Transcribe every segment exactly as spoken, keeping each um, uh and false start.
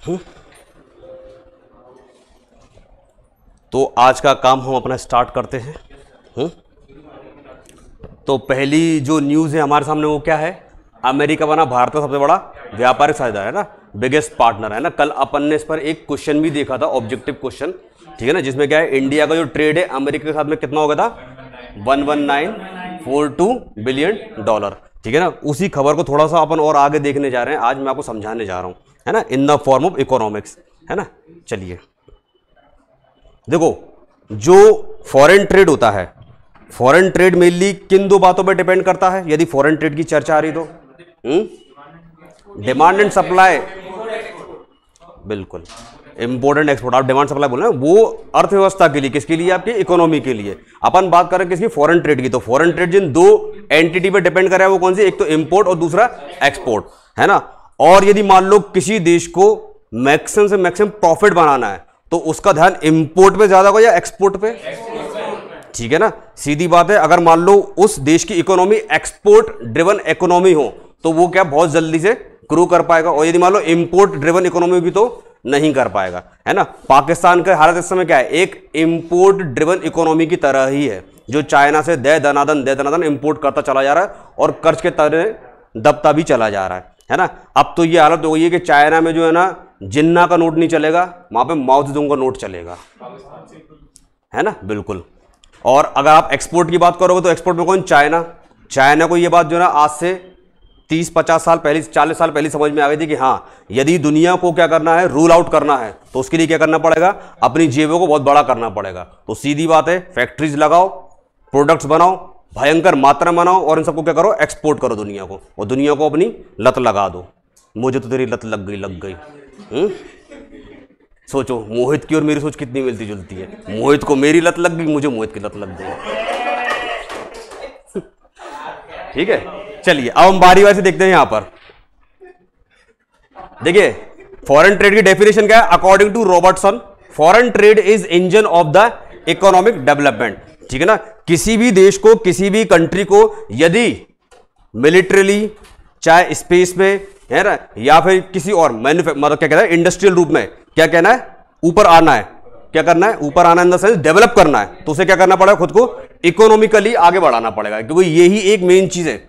हुँ? तो आज का काम हम अपना स्टार्ट करते हैं। हुँ? तो पहली जो न्यूज़ है हमारे सामने वो क्या है, अमेरिका बना भारत का सबसे बड़ा व्यापारिक साझेदार, है ना, बिगेस्ट पार्टनर, है ना। कल अपन ने इस पर एक क्वेश्चन भी देखा था, ऑब्जेक्टिव क्वेश्चन, ठीक है ना, जिसमें क्या है, इंडिया का जो ट्रेड है अमेरिका के साथ में कितना हो गया था, one one nine four two billion dollar, ठीक है ना। उसी खबर को थोड़ा सा अपन और आगे देखने जा रहे हैं, आज मैं आपको समझाने जा रहा हूं, है ना, in the form of economics, है ना। चलिए देखो, जो फॉरेन ट्रेड होता है, फॉरेन ट्रेड मेनली किन दो बातों पर डिपेंड करता है, यदि फॉरेन ट्रेड की चर्चा आ रही तो, डिमांड एंड सप्लाई, बिल्कुल, इंपोर्ट एंड एक्सपोर्ट, आप डिमांड सप्लाई बोल रहे हैं, वो अर्थव्यवस्था के लिए, किसके लिए, आपकी इकोनॉमी के लिए। अपन बात कर रहे हैं किसकी, फॉरेन ट्रेड की। तो फॉरेन ट्रेड जिन दो एंटिटी पे डिपेंड कर रहा है वो कौन सी, एक तो इंपोर्ट और दूसरा एक्सपोर्ट, है ना। और यदि मान लो किसी देश को मैक्सिमम से मैक्सिमम प्रॉफिट बनाना है तो उसका ध्यान इंपोर्ट पे ज्यादा होगा या एक्सपोर्ट पे, ठीक है ना, सीधी बात है। अगर मान लो उस देश की इकोनॉमी एक्सपोर्ट ड्रिवन इकोनॉमी हो तो वो क्या बहुत जल्दी से ग्रो कर पाएगा, और यदि मान लो इंपोर्ट ड्रिवन इकोनॉमी भी तो नहीं कर पाएगा, है ना। पाकिस्तान का हालत इस समय क्या है, एक इंपोर्ट ड्रिवन इकोनॉमी की तरह ही है, जो चाइना से दे दनादन दे दनादन इंपोर्ट करता चला जा रहा है और कर्ज के तरह दबता भी चला जा रहा है, है ना। अब तो ये हालत हो गई है कि चाइना में जो है ना जिन्ना का नोट नहीं चलेगा, वहां पे माओ ज़ेडुंग का नोट चलेगा, है ना, बिल्कुल। और अगर आप एक्सपोर्ट की बात करोगे तो एक्सपोर्ट में कौन, चाइना। चाइना को ये बात जो है ना आज से तीस पचास साल पहले, चालीस साल पहले समझ में आ गई थी कि हाँ, यदि दुनिया को क्या करना है, रूल आउट करना है, तो उसके लिए क्या करना पड़ेगा, अपनी जेबों को बहुत बड़ा करना पड़ेगा। तो सीधी बात है, फैक्ट्रीज लगाओ, प्रोडक्ट्स बनाओ, भयंकर मात्रा में बनाओ, और इन सबको क्या करो, एक्सपोर्ट करो दुनिया को, और दुनिया को अपनी लत लगा दो। मुझे तो तेरी लत लग गई लग गई हुँ? सोचो मोहित की और मेरी सोच कितनी मिलती जुलती है, मोहित को मेरी लत लग गई, मुझे मोहित की लत लग गई, ठीक है। चलिए अब हम बारी बारी से देखते हैं। यहां पर देखिए, फॉरेन ट्रेड की डेफिनेशन क्या है, according to Robertson, foreign trade is engine of the economic development, ठीक है ना। किसी भी देश को, किसी भी कंट्री को यदि मिलिट्रीली, चाहे स्पेस में, है ना, या फिर किसी और मैन्युफैक्चर, मतलब क्या कहना है, इंडस्ट्रियल रूप में क्या कहना है, ऊपर आना है, क्या करना है, ऊपर आना इन द सेंस डेवलप करना है, तो उसे क्या करना पड़ेगा, खुद को इकोनॉमिकली आगे बढ़ाना पड़ेगा, क्योंकि यही एक मेन चीज है।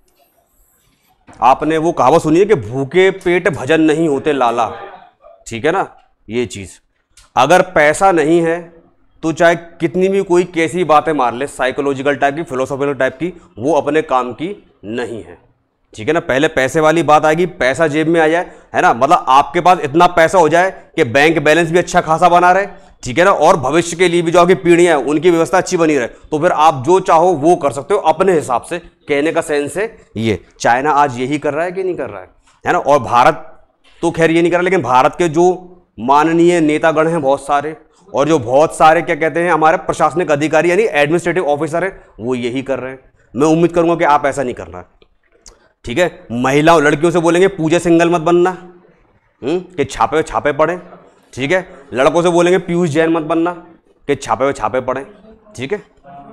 आपने वो कहावत सुनी है कि भूखे पेट भजन नहीं होते लाला, ठीक है ना। ये चीज, अगर पैसा नहीं है तो चाहे कितनी भी कोई कैसी बातें मार ले, साइकोलॉजिकल टाइप की, फिलोसॉफिकल टाइप की, वो अपने काम की नहीं है, ठीक है ना। पहले पैसे वाली बात आएगी, पैसा जेब में आ जाए, है ना, मतलब आपके पास इतना पैसा हो जाए कि बैंक बैलेंस भी अच्छा खासा बना रहे, ठीक है ना, और भविष्य के लिए भी जो आपकी पीढ़ियां हैं उनकी व्यवस्था अच्छी बनी रहे, तो फिर आप जो चाहो वो कर सकते हो अपने हिसाब से। कहने का सेंस है ये। चाइना आज यही कर रहा है कि नहीं कर रहा है, है ना। और भारत तो खैर ये नहीं कर रहा, लेकिन भारत के जो माननीय नेतागण हैं बहुत सारे, और जो बहुत सारे क्या कहते हैं हमारे प्रशासनिक अधिकारी यानी एडमिनिस्ट्रेटिव ऑफिसर हैं, वो यही कर रहे हैं। मैं उम्मीद करूंगा कि आप ऐसा नहीं करना, ठीक है। महिलाओं लड़कियों से बोलेंगे पूजा सिंगल मत बनना, हम्म कि छापे छापे पड़े, ठीक है। लड़कों से बोलेंगे पीयूष जैन मत बनना कि छापे हुए छापे पड़े, ठीक है।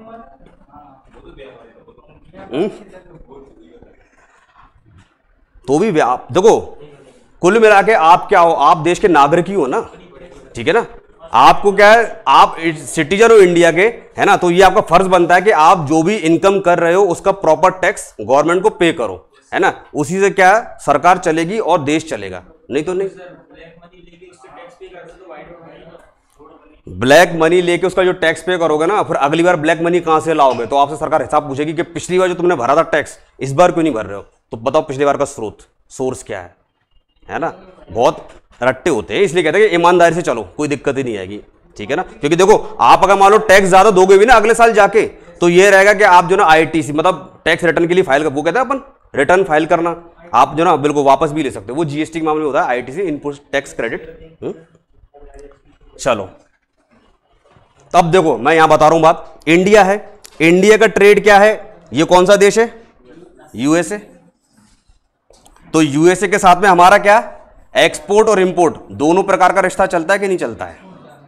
हम्म तो भी आप देखो, कुल मिला के आप क्या हो, आप देश के नागरिक ही हो ना, ठीक है ना। आपको क्या है, आप सिटीजन हो इंडिया के, है ना, तो ये आपका फर्ज बनता है कि आप जो भी इनकम कर रहे हो उसका प्रॉपर टैक्स गवर्नमेंट को पे करो, है ना। उसी से क्या सरकार चलेगी और देश चलेगा, नहीं तो नहीं। ब्लैक मनी लेके उसका जो टैक्स पे करोगे ना, फिर अगली बार ब्लैक मनी कहां से लाओगे, तो आपसे सरकार हिसाब पूछेगी कि पिछली बार जो तुमने भरा था टैक्स, इस बार क्यों नहीं भर रहे हो, तो बताओ पिछली बार का स्रोत, सोर्स क्या है, है ना। बहुत रट्टे होते हैं, इसलिए कहते हैं कि ईमानदारी से चलो, कोई दिक्कत ही नहीं आएगी, ठीक है ना। क्योंकि देखो, आप अगर मान लो टैक्स ज्यादा दोगे भी ना अगले साल जाके, तो ये रहेगा कि आप जो ना आईटीसी मतलब टैक्स रिटर्न के लिए फाइल, वो कहते हैं अपन रिटर्न फाइल करना, आप जो ना बिल्कुल वापस भी ले सकते हो, वो जीएसटी के मामले में होता है, आईटीसी इनपुट टैक्स क्रेडिट। चलो तब देखो, मैं यहां बता रहा हूं बात, इंडिया है, इंडिया का ट्रेड क्या है, ये कौन सा देश है, यूएसए। तो यूएसए के साथ में हमारा क्या, एक्सपोर्ट और इंपोर्ट दोनों प्रकार का रिश्ता चलता है कि नहीं चलता है,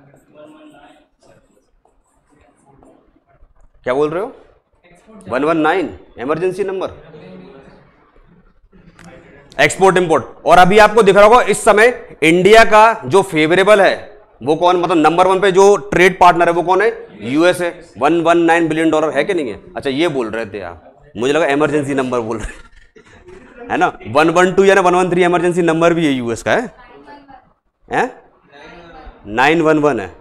क्या बोल रहे हो, one one nine emergency number, export import. और अभी आपको दिख रहा होगा इस समय इंडिया का जो फेवरेबल है वो कौन, मतलब नंबर वन पे जो ट्रेड पार्टनर है वो कौन है, यूएस है, one one nine billion dollar है कि नहीं है। अच्छा ये बोल रहे थे आप, मुझे लगा इमरजेंसी नंबर बोल रहे है ना, वन वन टू या ना one one three emergency number भी है यूएस का, है हैं, नाइन वन वन है,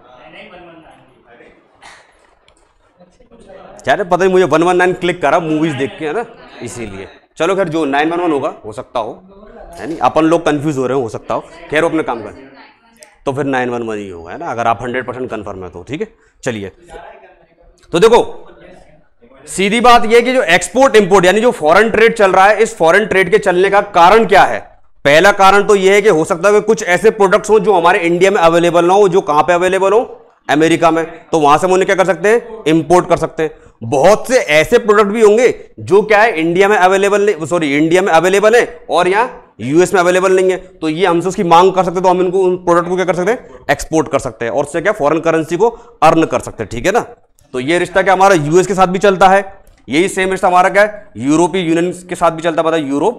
पता नहीं मुझे वन वन नाइन क्लिक करा मूवीज देख के, है ना, इसीलिए। चलो खैर जो नाइन वन वन होगा, हो सकता हो, है नहीं, अपन लोग कंफ्यूज हो रहे हो, हो सकता हो, खैर वो अपने काम कर, तो फिर नाइन वन वन ही होगा, है ना, अगर आप हंड्रेड परसेंट कन्फर्म है तो, ठीक है। चलिए तो देखो सीधी बात यह कि जो एक्सपोर्ट इंपोर्ट यानी जो फॉरेन ट्रेड चल रहा है, इस फॉरेन ट्रेड के चलने का कारण क्या है। पहला कारण तो यह है कि हो सकता है कि कुछ ऐसे प्रोडक्ट्स हो जो हमारे इंडिया में अवेलेबल ना हो, जो कहां पे अवेलेबल हो, अमेरिका में, तो वहां से हम उन्हें क्या कर सकते हैं, इंपोर्ट कर सकते हैं। बहुत से ऐसे प्रोडक्ट भी होंगे जो क्या है इंडिया में अवेलेबल नहीं, सॉरी इंडिया में अवेलेबल है और यहां यूएस में अवेलेबल नहीं है, तो ये हमसे उसकी मांग कर सकते हैं, तो हम इनको उन प्रोडक्ट को क्या कर सकते हैं, एक्सपोर्ट कर सकते हैं और उससे क्या फॉरेन करेंसी को अर्न कर सकते हैं, ठीक है ना। तो ये रिश्ता क्या हमारा यूएस के साथ भी चलता है, यही सेम रिश्ता हमारा क्या है यूरोपीय यूनियन के साथ भी चलता है, पता है यूरोप।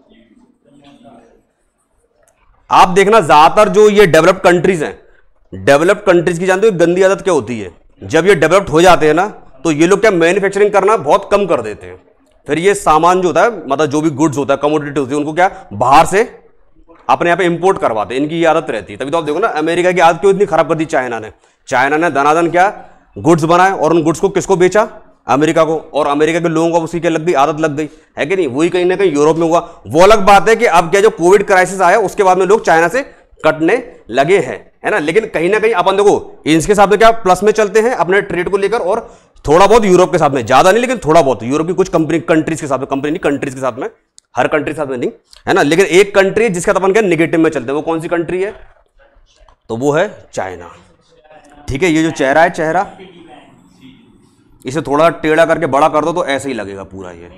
आप देखना ज्यादातर जो ये डेवलप्ड कंट्रीज हैं, डेवलप्ड कंट्रीज की जानते हो गंदी आदत क्या होती है, जब ये डेवलप्ड हो जाते हैं ना तो ये लोग क्या मैन्युफैक्चरिंग करना बहुत कम कर देते हैं, फिर ये सामान जो होता है, मतलब जो भी गुड्स होता है, कमोडिटी होती है, उनको क्या बाहर से अपने यहाँ पे इंपोर्ट करवाते हैं, इनकी ये आदत रहती है। तभी तो आप देखो ना अमेरिका की आदत क्यों इतनी खराब कर दी चाइना ने, चाइना ने धनाधन क्या गुड्स बनाए और उन गुड्स को किसको बेचा, अमेरिका को, और अमेरिका के लोगों को उसी के लग गई आदत लग गई, है कि नहीं, वही कहीं ना कहीं यूरोप में हुआ। वो अलग बात है कि अब क्या जो कोविड क्राइसिस आया उसके बाद में लोग चाइना से कटने लगे हैं, है ना, लेकिन कहीं ना कहीं अपन देखो इनके साथ में क्या प्लस में चलते हैं अपने ट्रेड को लेकर, और थोड़ा बहुत यूरोप के साथ में, ज्यादा नहीं लेकिन थोड़ा बहुत यूरोप की कुछ कंपनी कंट्रीज के साथ में, कंपनी नहीं कंट्रीज के साथ में, हर कंट्री के साथ में नहीं, है ना, लेकिन एक कंट्री जिसका अपन क्या नेगेटिव में चलते हैं, वो कौन सी कंट्री है, तो वो है चाइना, ठीक है। ये जो चेहरा है, चेहरा इसे थोड़ा टेढ़ा करके बड़ा कर दो तो ऐसे ही लगेगा पूरा ये,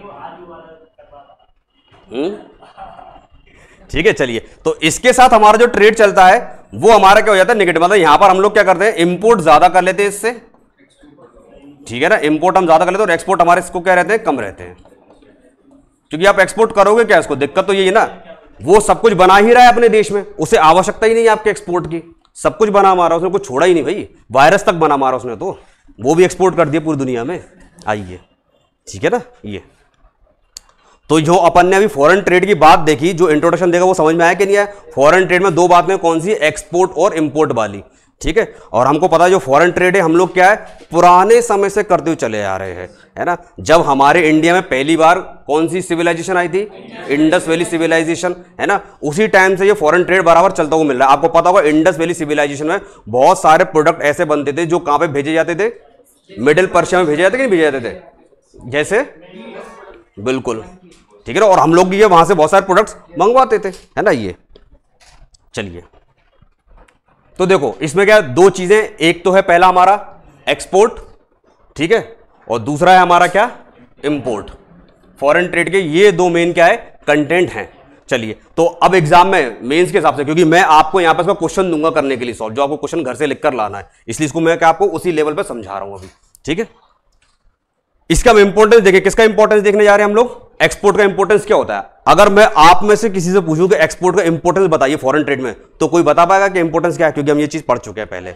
हम्म ठीक है। चलिए तो इसके साथ हमारा जो ट्रेड चलता है वो हमारा क्या हो जाता है नेगेटिव, मतलब यहां पर हम लोग क्या करते हैं इंपोर्ट ज्यादा कर लेते हैं इससे, ठीक है ना, इंपोर्ट हम ज्यादा कर लेते हैं और एक्सपोर्ट हमारे इसको क्या रहते हैं, कम रहते हैं, क्योंकि आप एक्सपोर्ट करोगे क्या, इसको दिक्कत तो यही है ना, वो सब कुछ बना ही रहा है अपने देश में, उसे आवश्यकता ही नहीं है आपके एक्सपोर्ट की, सब कुछ बना मारा उसने, कुछ छोड़ा ही नहीं भाई, वायरस तक बना मारा उसने, तो वो भी एक्सपोर्ट कर दिया पूरी दुनिया में। आइए ठीक है ना, ये तो जो अपन ने अभी फॉरेन ट्रेड की बात देखी, जो इंट्रोडक्शन देगा वो समझ में आया कि नहीं आया। फॉरेन ट्रेड में दो बातें कौन सी, एक्सपोर्ट और इंपोर्ट वाली, ठीक है। और हमको पता है जो फॉरेन ट्रेड है हम लोग क्या है पुराने समय से करते हुए चले आ रहे हैं, है ना। जब हमारे इंडिया में पहली बार कौन सी सिविलाइजेशन आई थी, इंडस वैली सिविलाइजेशन, है ना, उसी टाइम से ये फॉरेन ट्रेड बराबर चलता हुआ मिल रहा है। आपको पता होगा इंडस वैली सिविलाइजेशन में बहुत सारे प्रोडक्ट ऐसे बनते थे जो कहां पे भेजे जाते थे, मिडिल पर्शिया में भेजे जाते कि नहीं भेजे जाते थे, जैसे बिल्कुल, ठीक है ना, और हम लोग ये वहां से बहुत सारे प्रोडक्ट्स मंगवाते थे, है ना। ये चलिए तो देखो इसमें क्या दो चीजें, एक तो है पहला हमारा एक्सपोर्ट, ठीक है, और दूसरा है हमारा क्या इंपोर्ट। फॉरेन ट्रेड के ये दो मेन क्या है कंटेंट हैं। चलिए तो अब एग्जाम में मेंस के हिसाब से, क्योंकि मैं आपको यहां पर इसका क्वेश्चन दूंगा करने के लिए सॉल्व, जो आपको क्वेश्चन घर से लिखकर लाना है, इसलिए इसको मैं क्या आपको उसी लेवल पे समझा रहा हूं अभी, ठीक है। इसका इंपॉर्टेंस देखिए, किसका इंपॉर्टेंस देखने जा रहे हैं हम लोग, एक्सपोर्ट का इंपॉर्टेंस क्या होता है। अगर मैं आप में से किसी से पूछूं कि एक्सपोर्ट का इंपॉर्टेंस बताइए फॉरेन ट्रेड में, तो कोई बता पाएगा कि इंपॉर्टेंस क्या है, क्योंकि हम ये चीज पढ़ चुके हैं पहले।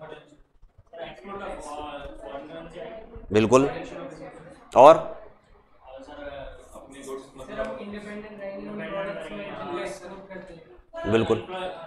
बिल्कुल, और बिल्कुल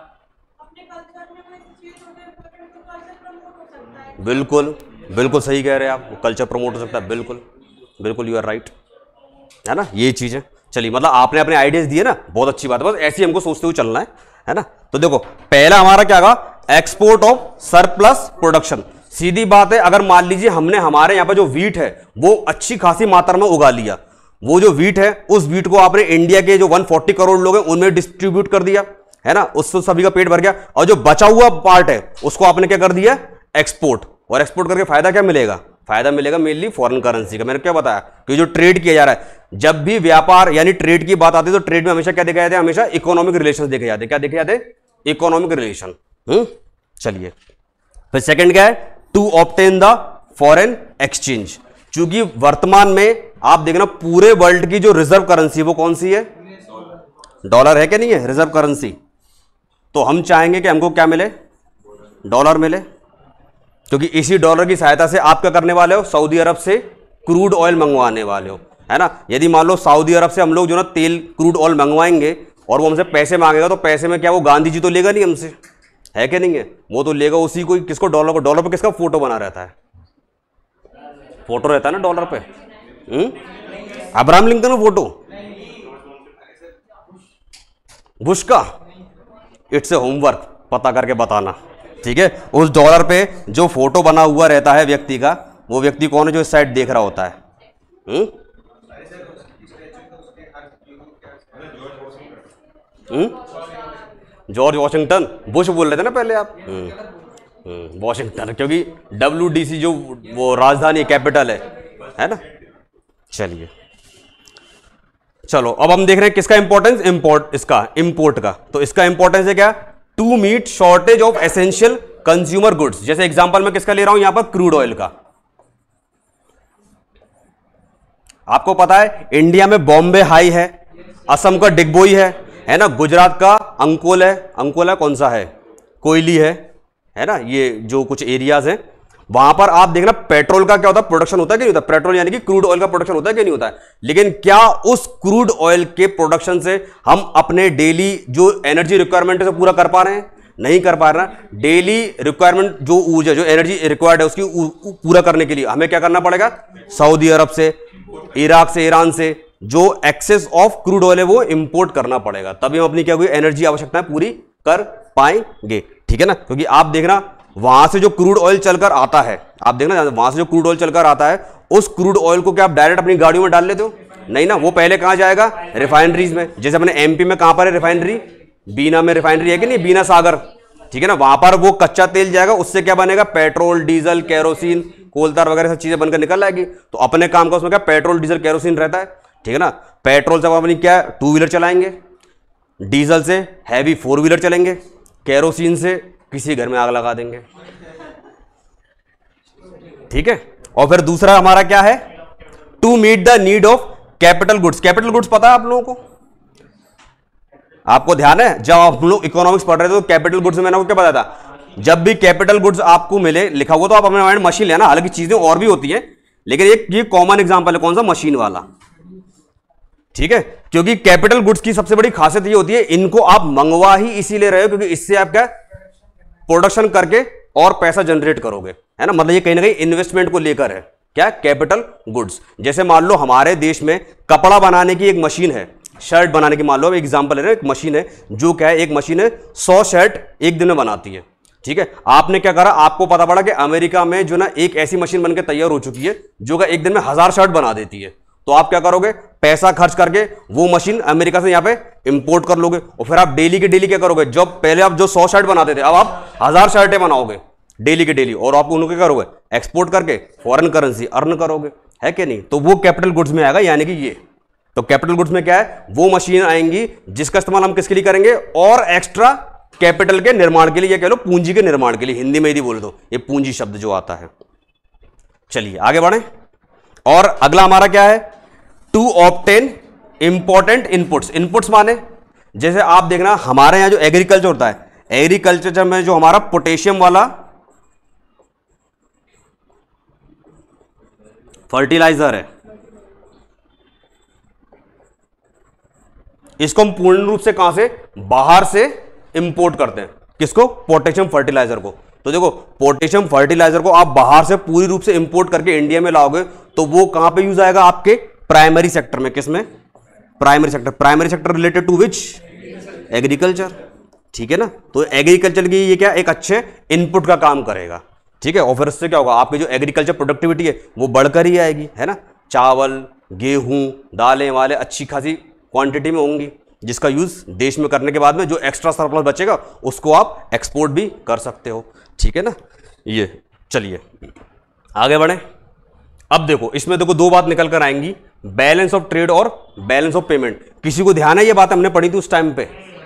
बिल्कुल बिल्कुल सही कह रहे हैं आप, कल्चर प्रमोट हो सकता है, बिल्कुल बिल्कुल यू आर राइट, है ना, ये चीज है। चलिए मतलब आपने अपने आइडियाज दिए ना, बहुत अच्छी बात है, बस ऐसे ही हमको सोचते हुए चलना है, है ना। तो देखो पहला हमारा क्या होगा, एक्सपोर्ट ऑफ सरप्लस प्रोडक्शन। सीधी बात है, अगर मान लीजिए हमने हमारे यहाँ पर जो वीट है वो अच्छी खासी मात्रा में उगा लिया, वो जो वीट है उस वीट को आपने इंडिया के जो एक सौ चालीस करोड़ लोग हैं उनमें डिस्ट्रीब्यूट कर दिया, है ना, उससे सभी का पेट भर गया, और जो बचा हुआ पार्ट है उसको आपने क्या कर दिया, एक्सपोर्ट। और एक्सपोर्ट करके फायदा क्या मिलेगा, फायदा मिलेगा मेनली फॉरेन करेंसी का। मैंने क्या बताया कि जो ट्रेड किया जा रहा है, जब भी व्यापार यानी ट्रेड की बात आती है तो ट्रेड में हमेशा क्या देखा जाता है, हमेशा इकोनॉमिक रिलेशन देखे जाते हैं। क्या देखे जाते हैं, इकोनॉमिक रिलेशन। हम्म चलिए फिर सेकंड क्या है, to obtain the foreign exchange. चूंकि वर्तमान में आप देखना पूरे वर्ल्ड की जो रिजर्व करेंसी वो कौन सी है, डॉलर है क्या नहीं है रिजर्व करेंसी, तो हम चाहेंगे कि हमको क्या मिले, डॉलर मिले, क्योंकि इसी डॉलर की सहायता से आप क्या करने वाले हो, सऊदी अरब से क्रूड ऑयल मंगवाने वाले हो, है ना। यदि मान लो सऊदी अरब से हम लोग जो ना तेल क्रूड ऑयल मंगवाएंगे और वो हमसे पैसे मांगेगा, तो पैसे में क्या वो गांधी जी तो लेगा नहीं हमसे, है कि नहीं है, वो तो लेगा उसी को, किसको, डॉलर को। डॉलर पे किसका फोटो बना रहता है, फोटो रहता है ना डॉलर पे, हम्म अब्राहम लिंकन का फोटो, बुश का। इट्स ए होमवर्क, पता करके बताना, ठीक है। उस डॉलर पे जो फोटो बना हुआ रहता है व्यक्ति का, वो व्यक्ति कौन है जो इस साइड देख रहा होता है, हम्म जॉर्ज वॉशिंगटन, बुश बोल रहे थे ना पहले आप, हम्म वॉशिंगटन, क्योंकि डब्ल्यू डी सी जो वो राजधानी कैपिटल है है ना। चलिए, चलो अब हम देख रहे हैं किसका इंपॉर्टेंस, इंपोर्ट, इसका इंपोर्ट का। तो इसका इंपॉर्टेंस है क्या, to meet shortage of essential consumer goods. जैसे एग्जांपल मैं किसका ले रहा हूं यहां पर, क्रूड ऑयल का। आपको पता है इंडिया में बॉम्बे हाई है, असम का डिगबोई है है ना, गुजरात का अंकोला है, अंकोला कौन सा है, कोयली है है ना, ये जो कुछ एरियाज हैं वहां पर आप देखना पेट्रोल का क्या होता है, प्रोडक्शन होता है कि नहीं होता, पेट्रोल यानी कि क्रूड ऑयल का प्रोडक्शन होता है कि नहीं होता है। लेकिन क्या उस क्रूड ऑयल के प्रोडक्शन से हम अपने डेली जो एनर्जी रिक्वायरमेंट है पूरा कर पा रहे हैं, नहीं कर पा रहे हैं। डेली रिक्वायरमेंट जो ऊर्जा, जो एनर्जी रिक्वायर्ड है उसकी पूरा करने के लिए हमें क्या करना पड़ेगा, सऊदी अरब से, इराक से, ईरान से जो एक्सेस ऑफ क्रूड ऑयल है वो इंपोर्ट करना पड़ेगा, तभी हम अपनी क्या हुई एनर्जी आवश्यकताएं पूरी कर पाएंगे, ठीक है ना। क्योंकि आप देखना वहां से जो क्रूड ऑयल चलकर आता है, आप देखना वहां से जो क्रूड ऑयल चलकर आता है, उस क्रूड ऑयल को क्या आप डायरेक्ट अपनी गाड़ियों में डाल लेते हो, नहीं ना, वो पहले कहां जाएगा, रिफाइनरीज में। जैसे अपने एमपी में कहां पर है रिफाइनरी, बीना में रिफाइनरी है कि नहीं, बीना सागर, ठीक है ना। वहां पर वो कच्चा तेल जाएगा, उससे क्या बनेगा, पेट्रोल, डीजल, केरोसिन, कोलतार वगैरह सब चीजें बनकर निकल आएगी। तो अपने काम का उसमें क्या पेट्रोल, डीजल, केरोसिन रहता है, ठीक है ना। पेट्रोल से अपनी क्या टू व्हीलर चलाएंगे, डीजल से हैवी फोर व्हीलर चलेंगे, केरोसिन से किसी घर में आग लगा देंगे, ठीक है। और फिर दूसरा हमारा क्या है, to meet the need of capital goods. Capital goods पता है आप लोगों को, आपको ध्यान है, जब आप लोग इकोनॉमिक्स पढ़ रहे थे तो कैपिटल गुड्स में मैंने आपको क्या बताया था, जब भी कैपिटल गुड्स आपको मिले लिखा हुआ तो आप अपने माइंड मशीन लेना, हालांकि चीजें और भी होती है, लेकिन एक ये कॉमन एग्जांपल है, कौन सा, मशीन वाला, ठीक है। क्योंकि कैपिटल गुड्स की सबसे बड़ी खासियत ये होती है, इनको आप मंगवा ही इसीलिए रहे हो क्योंकि इससे आप क्या प्रोडक्शन करके और पैसा जनरेट करोगे, है ना। मतलब ये कहीं ना कहीं इन्वेस्टमेंट को लेकर है, क्या, कैपिटल गुड्स। जैसे मान लो हमारे देश में कपड़ा बनाने की एक मशीन है, शर्ट बनाने की, मान लो एग्जांपल है ना, एक मशीन है जो क्या है, एक मशीन है सौ शर्ट एक दिन में बनाती है, ठीक है। आपने क्या करा, आपको पता पड़ा कि अमेरिका में जो ना एक ऐसी मशीन बनकर तैयार हो चुकी है जो कि एक दिन में हजार शर्ट बना देती है। तो आप क्या करोगे, पैसा खर्च करके वो मशीन अमेरिका से यहां पे इंपोर्ट कर लोगे, और फिर आप डेली के डेली क्या करोगे, जो पहले आप जो सौ शर्ट बनाते थे अब आप हजार शर्टें बनाओगे डेली के डेली, और आप उनको क्या करोगे, एक्सपोर्ट करके फॉरेन करेंसी अर्न करोगे, है कि नहीं। तो वो कैपिटल गुड्स में आएगा, यानी कि ये, तो कैपिटल गुड्स में क्या है, वो मशीन आएंगी जिसका इस्तेमाल हम किसके लिए करेंगे, और एक्स्ट्रा कैपिटल के निर्माण के लिए, या कह लो पूंजी के निर्माण के लिए, हिंदी में यदि बोल दो ये पूंजी शब्द जो आता है। चलिए आगे बढ़े, और अगला हमारा क्या है, to obtain important inputs. Inputs माने जैसे आप देखना हमारे यहां जो एग्रीकल्चर होता है, एग्रीकल्चर में जो हमारा पोटेशियम वाला फर्टिलाइजर है, इसको हम पूर्ण रूप से कहां से, बाहर से इंपोर्ट करते हैं, किसको, पोटेशियम फर्टिलाइजर को। तो देखो पोटेशियम फर्टिलाइजर को आप बाहर से पूरी रूप से इंपोर्ट करके इंडिया में लाओगे तो वो कहां पे यूज आएगा, आपके प्राइमरी सेक्टर में। किसमें, primary sector. Primary sector related to which, agriculture, ठीक है ना। तो एग्रीकल्चर की ये क्या एक अच्छे इनपुट का काम करेगा, ठीक है। और फिर इससे क्या होगा, आपकी जो एग्रीकल्चर प्रोडक्टिविटी है वो बढ़कर ही आएगी, है ना। चावल, गेहूं, दालें वाले अच्छी खासी क्वांटिटी में होंगी, जिसका यूज देश में करने के बाद में जो एक्स्ट्रा सरप्लस बचेगा उसको आप एक्सपोर्ट भी कर सकते हो, ठीक है ना। ये चलिए आगे बढ़े। अब देखो इसमें देखो दो बात निकल कर आएंगी, बैलेंस ऑफ ट्रेड और बैलेंस ऑफ पेमेंट। किसी को ध्यान है, ये बात हमने पढ़ी थी उस टाइम पे,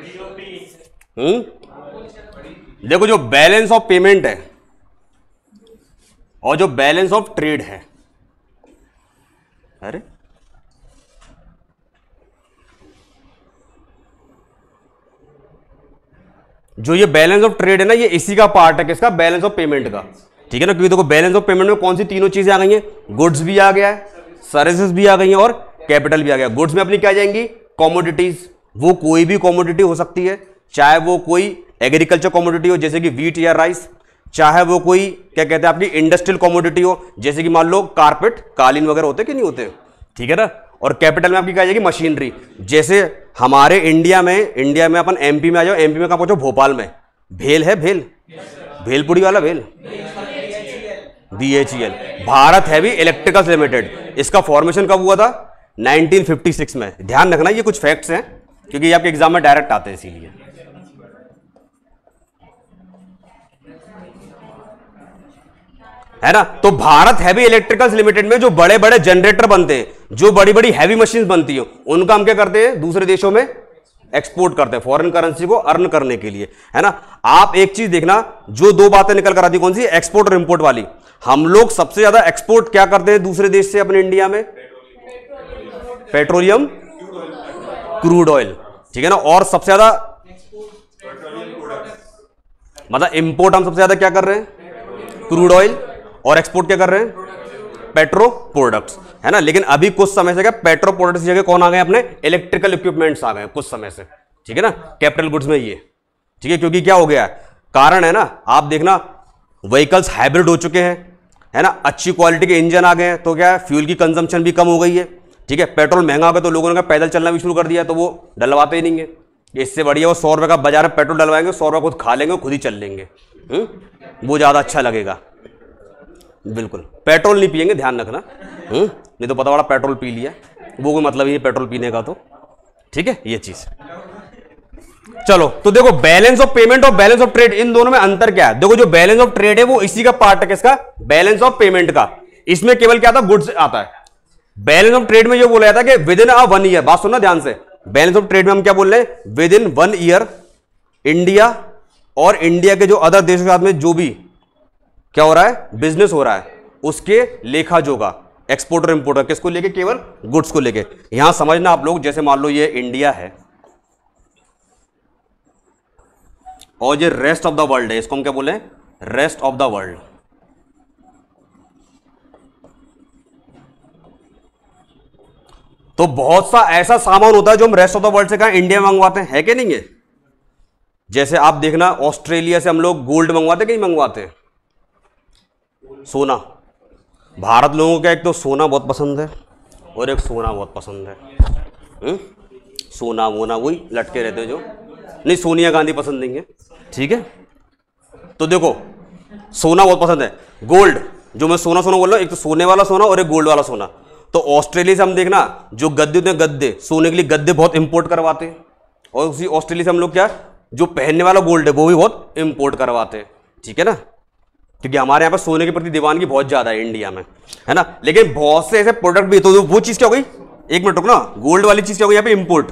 हम्म देखो जो बैलेंस ऑफ पेमेंट है और जो बैलेंस ऑफ ट्रेड है, अरे जो ये बैलेंस ऑफ ट्रेड है ना, ये इसी का पार्ट है, किसका? बैलेंस ऑफ पेमेंट का, ठीक है ना। क्योंकि देखो बैलेंस ऑफ पेमेंट में कौन सी तीनों चीजें आ गई हैं? गुड्स भी आ गया है, सर्विसेज भी आ गई हैं और कैपिटल भी आ गया। गुड्स में अपनी क्या जाएंगी? कॉमोडिटीज, वो कोई भी कॉमोडिटी हो सकती है, चाहे वो कोई एग्रीकल्चर कॉमोडिटी हो जैसे कि व्हीट या राइस, चाहे वो कोई क्या कहते हैं आपकी इंडस्ट्रियल कॉमोडिटी हो जैसे कि मान लो कारपेट, कालीन वगैरह होते कि नहीं होते, ठीक है ना। और कैपिटल में आपकी क्या जाएगी? मशीनरी। जैसे हमारे इंडिया में इंडिया में अपन एमपी में आ जाओ, एमपी में कहां पहुंचो? भोपाल में भेल है, भेल भेलपुरी वाला भेल, BHEL, Bharat heavy electricals limited. इसका फॉर्मेशन कब हुआ था? नाइनटीन फिफ्टी सिक्स में। ध्यान रखना ये कुछ फैक्ट्स हैं क्योंकि ये आपके एग्जाम में डायरेक्ट आते हैं, इसीलिए। है ना। तो भारत हैवी इलेक्ट्रिकल्स लिमिटेड में जो बड़े बड़े जनरेटर बनते हैं, जो बड़ी बड़ी हैवी मशीन बनती है, उनका हम क्या करते हैं? दूसरे देशों में एक्सपोर्ट करते हैं, फॉरेन करेंसी को अर्न करने के लिए, है ना। आप एक चीज देखना, जो दो बातें निकल कर आती, कौन सी? एक्सपोर्ट और इंपोर्ट वाली। हम लोग सबसे ज्यादा एक्सपोर्ट क्या करते हैं दूसरे देश से अपने इंडिया में? पेट्रोलियम, क्रूड ऑयल, ठीक है ना। और सबसे ज्यादा मतलब इंपोर्ट हम सबसे ज्यादा क्या कर रहे हैं? Crude oil. और एक्सपोर्ट क्या कर रहे हैं? पेट्रो प्रोडक्ट्स, है ना। लेकिन अभी कुछ समय से क्या पेट्रो प्रोडक्ट्स की जगह कौन आ गए? अपने इलेक्ट्रिकल इक्विपमेंट्स आ गए कुछ समय से, ठीक है ना। कैपिटल गुड्स में ये, ठीक है, क्योंकि क्या हो गया है? कारण है ना, आप देखना व्हीकल्स हाइब्रिड हो चुके हैं, है ना, अच्छी क्वालिटी के इंजन आ गए हैं, तो क्या है? फ्यूल की कंजम्पशन भी कम हो गई है, ठीक है। पेट्रोल महंगा हो गया तो लोगों ने पैदल चलना भी शुरू कर दिया, तो वो डलवाते ही नहीं है। इससे बढ़िया वो सौ रुपए का बाजार में पेट्रोल डलवाएंगे, सौ रुपये खुद खा लेंगे, खुद ही चल लेंगे, हुँ? वो ज्यादा अच्छा लगेगा। बिल्कुल पेट्रोल नहीं पिएंगे, ध्यान रखना, हम्म नहीं तो पता वाला पेट्रोल पी लिया, वो कोई मतलब ही नहीं पेट्रोल पीने का, तो ठीक है ये चीज। चलो तो देखो बैलेंस ऑफ पेमेंट और बैलेंस ऑफ ट्रेड, इन दोनों में अंतर क्या है? देखो जो बैलेंस ऑफ ट्रेड है वो इसी का पार्ट है, किसका? बैलेंस ऑफ पेमेंट का। इसमें केवल क्या आता? गुड्स आता है। बैलेंस ऑफ ट्रेड में जो बोला जाता है कि within a one year, बात सुनना ध्यान से, बैलेंस ऑफ ट्रेड में हम क्या बोल रहे हैं? Within one year India और इंडिया के जो अदर देशों के साथ में जो भी क्या हो रहा है? बिजनेस हो रहा है, उसके लेखा जोखा, एक्सपोर्ट और इंपोर्ट, किसको लेके? केवल गुड्स को लेके। यहां समझना आप लोग, जैसे मान लो ये इंडिया है और ये रेस्ट ऑफ द वर्ल्ड है, इसको हम क्या बोले? Rest of the world. तो बहुत सा ऐसा सामान होता है जो हम रेस्ट ऑफ द वर्ल्ड से कहा इंडिया में मंगवाते हैं, है कि नहीं है? जैसे आप देखना ऑस्ट्रेलिया से हम लोग गोल्ड मंगवाते कि नहीं मंगवाते? सोना। भारत लोगों को क्या, एक तो सोना बहुत पसंद है और एक सोना बहुत पसंद है, हुँ? सोना वोना वही लटके रहते हैं जो, नहीं सोनिया गांधी पसंद नहीं है, ठीक है। तो देखो सोना बहुत पसंद है, गोल्ड, जो मैं सोना सोना बोल रहा हूं, एक तो सोने वाला सोना और एक गोल्ड वाला सोना। तो ऑस्ट्रेलिया से हम देखना जो गद्दे होते हैं, गद्दे सोने के लिए गद्दे बहुत इंपोर्ट करवाते हैं, और उसी ऑस्ट्रेलिया से हम लोग क्या जो पहनने वाला गोल्ड है वो भी बहुत इंपोर्ट करवाते हैं, ठीक है ना। क्योंकि हमारे यहाँ पर सोने के प्रति दीवानगी बहुत ज्यादा है इंडिया में, है ना। लेकिन बहुत से ऐसे प्रोडक्ट भी, तो वो चीज क्या हो गई? एक मिनट रुकना, गोल्ड वाली चीज क्या हो गई यहाँ पे? इंपोर्ट।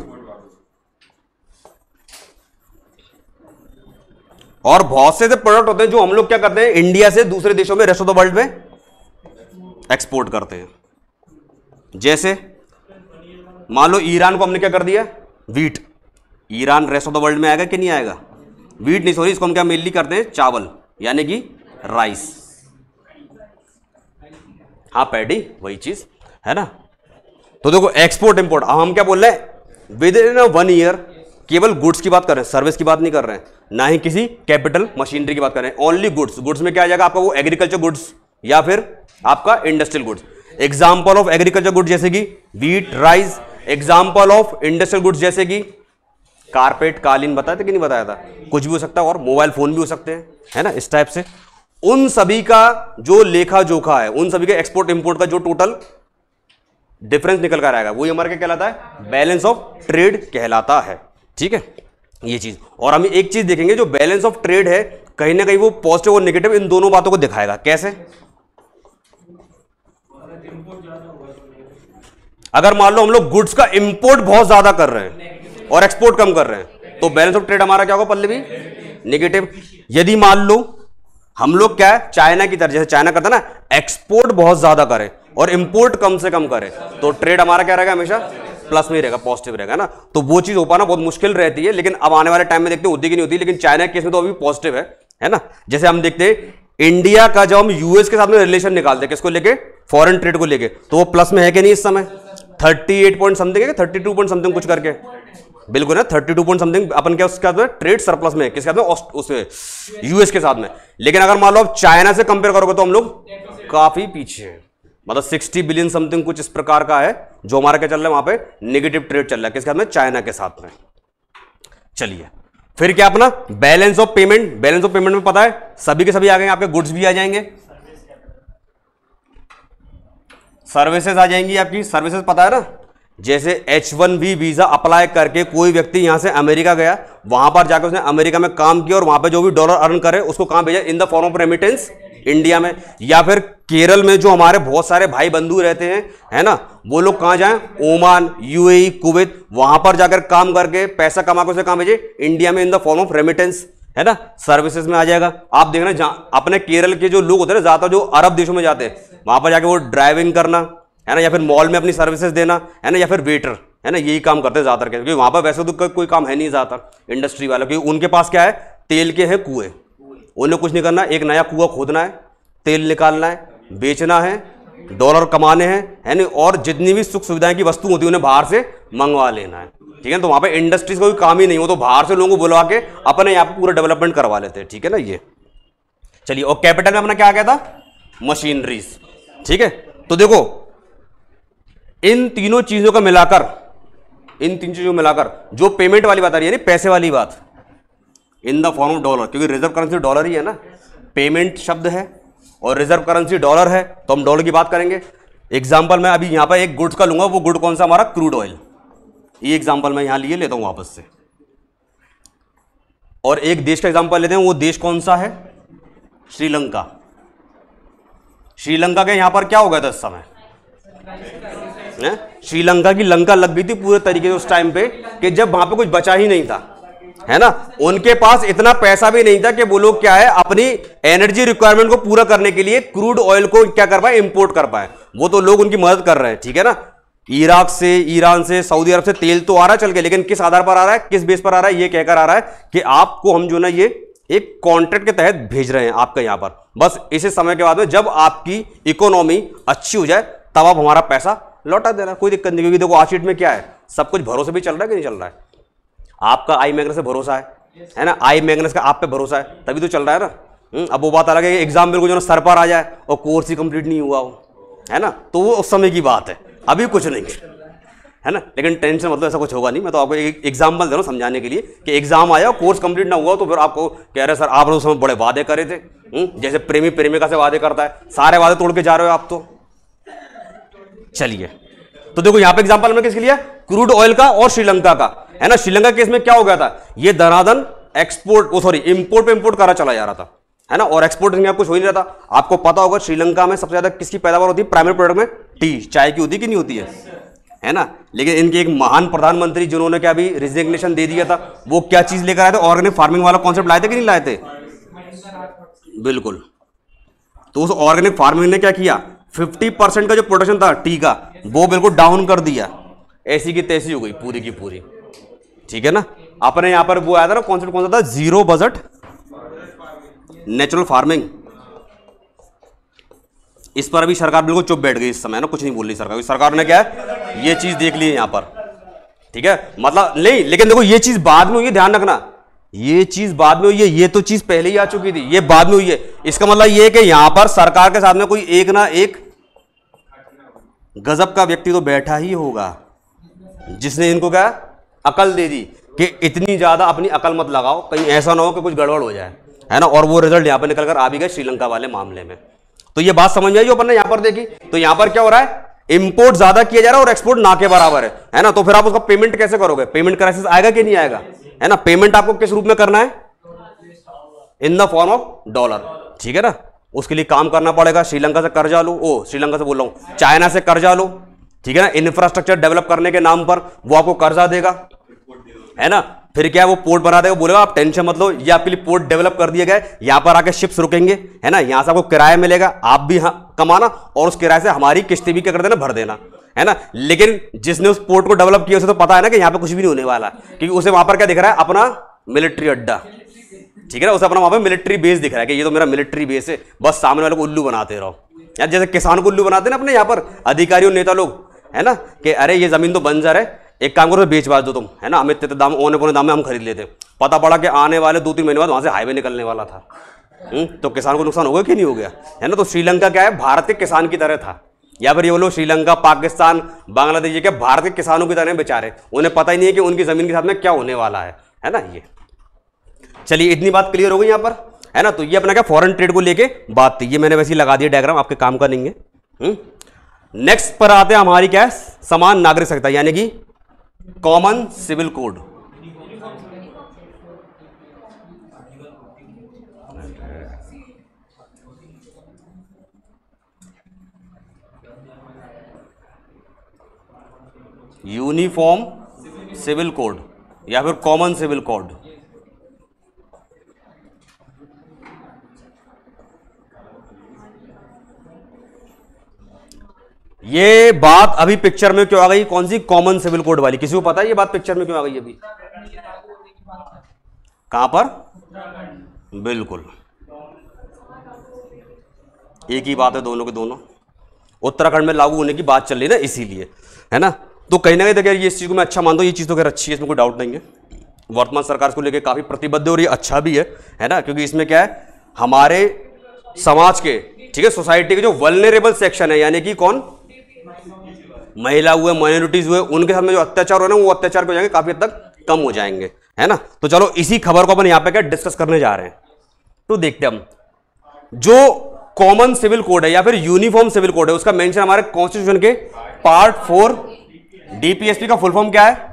और बहुत से ऐसे प्रोडक्ट होते हैं जो हम लोग क्या करते हैं? इंडिया से दूसरे देशों में, रेस्ट ऑफ द वर्ल्ड में एक्सपोर्ट करते हैं। जैसे मान लो ईरान को हमने क्या कर दिया? Wheat. Iran rest of the world में आएगा कि नहीं आएगा? व्हीट नहीं, सॉरी, इसको हम क्या मेनली करते हैं? चावल, यानी कि राइस। हाँ पैडी, वही चीज है ना। तो देखो एक्सपोर्ट इंपोर्ट, अब हम क्या बोल रहे हैं? विद इन वन ईयर, केवल गुड्स की बात कर रहे हैं, सर्विस की बात नहीं कर रहे हैं, ना ही किसी कैपिटल मशीनरी की बात कर रहे हैं, ओनली गुड्स। गुड्स में क्या आ जाएगा आपका? वो एग्रीकल्चर गुड्स या फिर आपका industrial goods. Example of agriculture goods जैसे कि wheat, rice. Example of industrial goods जैसे कि कारपेट, कालीन, बताया था कि नहीं बताया था? कुछ भी हो सकता है, और मोबाइल फोन भी हो सकते हैं, है ना, इस टाइप से। उन सभी का जो लेखा जोखा है, उन सभी के एक्सपोर्ट इंपोर्ट का जो टोटल डिफरेंस निकल कर आएगा, वही हमारा क्या कहलाता है? बैलेंस ऑफ ट्रेड कहलाता है, ठीक है ये चीज। और हम एक चीज देखेंगे, जो बैलेंस ऑफ ट्रेड है कहीं ना कहीं वो पॉजिटिव और नेगेटिव इन दोनों बातों को दिखाएगा। कैसे? अगर मान लो हम लोग गुड्स का इंपोर्ट बहुत ज्यादा कर रहे हैं और एक्सपोर्ट कम कर रहे हैं, तो बैलेंस ऑफ ट्रेड हमारा क्या होगा? पल्ले भी नेगेटिव। यदि मान लो हम लोग क्या है, चाइना की तरह, जैसे चाइना करता है ना, एक्सपोर्ट बहुत ज्यादा करे और इंपोर्ट कम से कम करे, तो ट्रेड हमारा क्या रहेगा? हमेशा प्लस में ही रहेगा, पॉजिटिव रहेगा ना। तो वो चीज हो पाना बहुत मुश्किल रहती है, लेकिन अब आने वाले टाइम में देखते होती कि नहीं होती, लेकिन चाइना के केस में तो अभी पॉजिटिव है, है ना। जैसे हम देखते इंडिया का जब हम यूएस के साथ में रिलेशन निकालते किसको लेके, फॉरेन ट्रेड को लेके, तो वो प्लस में है कि नहीं इस समय, थर्टी एट पॉइंट समथिंग है, थर्टी टू पॉइंट समथिंग कुछ करके, बिल्कुल ना, थर्टी टू पॉइंट समथिंग अपन क्या उसके साथ में ट्रेड सरप्लस में, किसके साथ में, उससे यूएस के साथ में। लेकिन अगर मान लो आप चाइना से कंपेयर करोगे तो हम लोग काफी पीछे हैं, मतलब सिक्सटी बिलियन समथिंग कुछ इस प्रकार का है जो हमारा क्या चल रहा है, वहां पे नेगेटिव ट्रेड चल रहा है, किसके साथ में, चाइना के साथ में। चलिए फिर क्या अपना balance of payment, balance of payment में पता है सभी के सभी आ गए, आपके गुड्स भी आ जाएंगे, सर्विसेज आ जाएंगी, आपकी सर्विसेज पता है ना। जैसे H one B visa apply करके कोई व्यक्ति यहां से अमेरिका गया, वहां पर जाकर उसने अमेरिका में काम किया और वहां पे जो भी डॉलर अर्न करे उसको कहां भेजा, in the form of remittance India में। या फिर केरल में जो हमारे बहुत सारे भाई बंधु रहते हैं, है ना, वो लोग कहां जाएं, ओमान, यूएई, कुवैत, वहां पर जाकर काम करके पैसा कमा के उसे कहां भेजे, इंडिया में, in the form of remittance, है ना, सर्विसेज में आ जाएगा। आप देख रहे हैं जहां अपने केरल के जो लोग होते हैं ज्यादातर जो अरब देशों में जाते हैं, वहां पर जाके वो ड्राइविंग करना, है ना, या फिर मॉल में अपनी सर्विसेज देना, है ना, या फिर वेटर, है ना, यही काम करते हैं ज्यादातर, क्योंकि वहां पर वैसे तो कोई, कोई काम है नहीं ज्यादातर इंडस्ट्री वाला, क्योंकि उनके पास क्या है, तेल के हैं कुएं, उन्हें कुछ नहीं करना, एक नया कुआं खोदना है, तेल निकालना है, बेचना है, डॉलर कमाने हैं, है ना, और जितनी भी सुख सुविधाएं की वस्तु होती है उन्हें बाहर से मंगवा लेना है, ठीक है। तो वहां पे इंडस्ट्रीज का कोई काम ही नहीं हो, तो बाहर से लोगों को बुलवा के अपने यहाँ पे पूरा डेवलपमेंट करवा लेते हैं, ठीक है ना ये। चलिए, और कैपिटल में अपना क्या आ गया था, मशीनरीज, ठीक है। तो देखो इन तीनों चीजों का मिलाकर, इन तीन चीजों को मिलाकर जो पेमेंट वाली बात आ रही है, यानी पैसे वाली बात, in the form of dollar, क्योंकि रिजर्व करेंसी डॉलर ही है ना, पेमेंट शब्द है और रिजर्व करेंसी डॉलर है, तो हम डॉलर की बात करेंगे। एग्जांपल मैं अभी यहां पर एक गुड्स का लूंगा, वो गुड कौन सा, हमारा क्रूड ऑयल, ये एग्जांपल मैं यहां लिए लेता हूं वापस से। और एक देश का एग्जांपल लेते हैं, वो देश कौन सा है, श्रीलंका। श्रीलंका के यहां पर क्या हो गया था इस समय, श्रीलंका की लंका लग गई थी पूरे तरीके से उस टाइम पे, कि जब वहां पे कुछ बचा ही नहीं था, है ना, उनके पास इतना पैसा भी नहीं था कि वो लोग क्या है अपनी एनर्जी रिक्वायरमेंट को पूरा करने के लिए क्रूड ऑयल को क्या कर पाए, इंपोर्ट कर पाए। वो तो लोग उनकी मदद कर रहे हैं, ठीक है ना, इराक से, ईरान से, सऊदी अरब से तेल तो आ रहा है चल के, लेकिन किस आधार पर आ रहा है, किस बेस पर आ रहा है, ये कहकर आ रहा है कि आपको हम जो ना ये एक कॉन्ट्रैक्ट के तहत भेज रहे हैं आपके यहां पर, बस इसी समय के बाद में जब आपकी इकोनॉमी अच्छी हो जाए तब आप हमारा पैसा लौटा देना, कोई दिक्कत नहीं। क्योंकि देखो आज शीट में क्या है, सब कुछ भरोसे भी चल रहा है कि नहीं चल रहा है, आपका आई मैग्नेस से भरोसा है, है ना, आई मैग्नेस का आप पे भरोसा है, तभी तो चल रहा है ना। अब वो बात अलग है कि एग्जाम बिल्कुल जो ना सर पर आ जाए और कोर्स ही कंप्लीट नहीं हुआ हो, है ना, तो वो उस समय की बात है, अभी कुछ नहीं है ना। लेकिन टेंशन मतलब ऐसा कुछ होगा नहीं, मैं तो आपको एक एग्जाम्पल दे रहा हूँ समझाने के लिए कि एग्जाम आया कोर्स कंप्लीट ना हुआ तो फिर आपको कह रहे सर आपने उस समय बड़े वादे करे थे, जैसे प्रेमी प्रेमिका से वादे करता है, सारे वादे तोड़ के जा रहे हो आप तो। चलिए, तो देखो यहां पे एग्जांपल में किसके लिए, क्रूड ऑयल का और श्रीलंका का, है ना। श्रीलंका केस में क्या हो गया था, ये धनाधन एक्सपोर्ट, वो सॉरी इंपोर्ट पे इंपोर्ट करा चला जा रहा था, है ना, और एक्सपोर्ट में कुछ हो ही नहीं रहा था। आपको पता होगा श्रीलंका में सबसे ज्यादा किसकी पैदावार होती है, प्राइमरी प्रोडक्ट में टी, चाय की होती है कि नहीं होती है, है ना। लेकिन इनके एक महान प्रधानमंत्री जिन्होंने क्या अभी रिजिग्नेशन दे दिया था, वो क्या चीज लेकर आए थे, ऑर्गेनिक फार्मिंग वाला कॉन्सेप्ट लाए थे कि नहीं लाए थे, बिल्कुल। तो उस ऑर्गेनिक फार्मिंग ने क्या किया, फिफ्टी परसेंट का जो प्रोडक्शन था टी का वो बिल्कुल डाउन कर दिया, ऐसी की तैसी हो गई पूरी की पूरी, ठीक है ना। अपने यहां पर वो आया था ना कॉन्सेप्ट, कौन सा था, जीरो बजट नेचुरल फार्मिंग। इस पर अभी सरकार बिल्कुल चुप बैठ गई इस समय ना, कुछ नहीं बोल रही सरकार। सरकार ने क्या है ये चीज देख ली है यहां पर, ठीक है, मतलब नहीं, लेकिन देखो ये चीज बाद में हुई है, ध्यान रखना, ये चीज बाद में हुई है, ये तो चीज पहले ही आ चुकी थी, ये बाद में हुई है। इसका मतलब ये है कि यहां पर सरकार के साथ में कोई एक ना एक गजब का व्यक्ति तो बैठा ही होगा जिसने इनको क्या अकल दे दी कि इतनी ज्यादा अपनी अकल मत लगाओ, कहीं ऐसा ना हो कि कुछ गड़बड़ हो जाए, है ना। और वो रिजल्ट यहां पर निकल कर आ भी गए श्रीलंका वाले मामले में। तो ये बात समझ में आई अपन ने यहां पर देखी। तो यहां पर क्या हो रहा है, इंपोर्ट ज्यादा किया जा रहा है और एक्सपोर्ट ना के बराबर है, है ना। तो फिर आप उसका पेमेंट कैसे करोगे, पेमेंट क्राइसिस आएगा कि नहीं आएगा, है ना। पेमेंट आपको किस रूप में करना है, in the form of dollar, ठीक है ना। उसके लिए काम करना पड़ेगा, श्रीलंका से कर्जा लो, ओ श्रीलंका से बोल रहा हूं, चाइना से कर्जा लो, ठीक है ना, इंफ्रास्ट्रक्चर डेवलप करने के नाम पर वो आपको कर्जा देगा, है ना। फिर क्या है, वो पोर्ट बना देगा, बोलेगा आप टेंशन मत लो, ये आपके लिए पोर्ट डेवलप कर दिए गए, यहां पर आके शिप्स रुकेंगे, है ना, यहां से आपको किराया मिलेगा, आप भी कमाना और उस किराए से हमारी किस्तें भी क्या कर देना, भर देना, है ना। लेकिन जिसने उस पोर्ट को डेवलप किया उसे तो पता है ना कि यहाँ पे कुछ भी नहीं होने वाला, क्योंकि उसे वहां पर क्या दिख रहा है, अपना मिलिट्री अड्डा, ठीक है ना, उसे अपना वहां पे मिलिट्री बेस दिख रहा है कि ये तो मेरा मिलिट्री बेस है, बस सामने वाले को उल्लू बनाते रहो। यार जैसे किसान को उल्लू बनाते हैं ना अपने यहाँ पर अधिकारी और नेता लोग, है ना, कि अरे ये जमीन तो बंजर है, एक काम करो बेच बाज दो तुम, है ना, हमें इतने दाम ओने पोने दाम में हम खरीद लेते। पता पड़ा कि आने वाले दो तीन महीने बाद वहां से हाईवे निकलने वाला था, हुँ? तो किसान को नुकसान होगा कि नहीं हो गया, है ना। तो श्रीलंका क्या है, भारत के किसान की तरह था, या फिर ये बोलो श्रीलंका, पाकिस्तान, बांग्लादेश, ये क्या भारत के किसानों की तरह बेचारे, उन्हें पता ही नहीं है कि उनकी जमीन के साथ में क्या होने वाला है, है ना। ये चलिए इतनी बात क्लियर हो गई यहाँ पर, है ना। तो ये अपना क्या फॉरेन ट्रेड को लेके बात थी, ये मैंने वैसे ही लगा दिया डायग्राम, आपके काम का नहीं है। नेक्स्ट पर आते हैं हमारी क्या है, समान नागरिक संहिता यानी कि common civil code. Uniform civil code या फिर कॉमन सिविल कोड। ये बात अभी पिक्चर में क्यों आ गई, कौन सी, कॉमन सिविल कोड वाली, किसी को पता है ये बात पिक्चर में क्यों आ गई अभी, कहां पर, बिल्कुल एक ही बात है दोनों के दोनों, उत्तराखंड में लागू होने की बात चल रही है ना, इसीलिए, है ना। तो कहीं ना कहीं देखिए ये इस चीज को मैं अच्छा मानता हूं, ये चीज तो खैर अच्छी है, इसमें कोई डाउट नहीं है। वर्तमान सरकार को लेकर काफी प्रतिबद्ध और ये अच्छा भी है, है ना, क्योंकि इसमें क्या है, हमारे समाज के, ठीक है, सोसाइटी के जो वल्नरेबल सेक्शन है, यानी कि कौन, महिला हुए, माइनॉरिटीज हुए, उनके साथ में जो अत्याचार हो ना, वो अत्याचार हो जाएंगे, काफी हद तक कम हो जाएंगे, है ना। तो चलो इसी खबर को अपन यहां पे क्या डिस्कस करने जा रहे हैं। तो देखते हैं हम, जो कॉमन सिविल कोड है या फिर यूनिफॉर्म सिविल कोड है, उसका मेंशन हमारे कॉन्स्टिट्यूशन के पार्ट फोर, डीपीएसपी का फुल फॉर्म क्या है,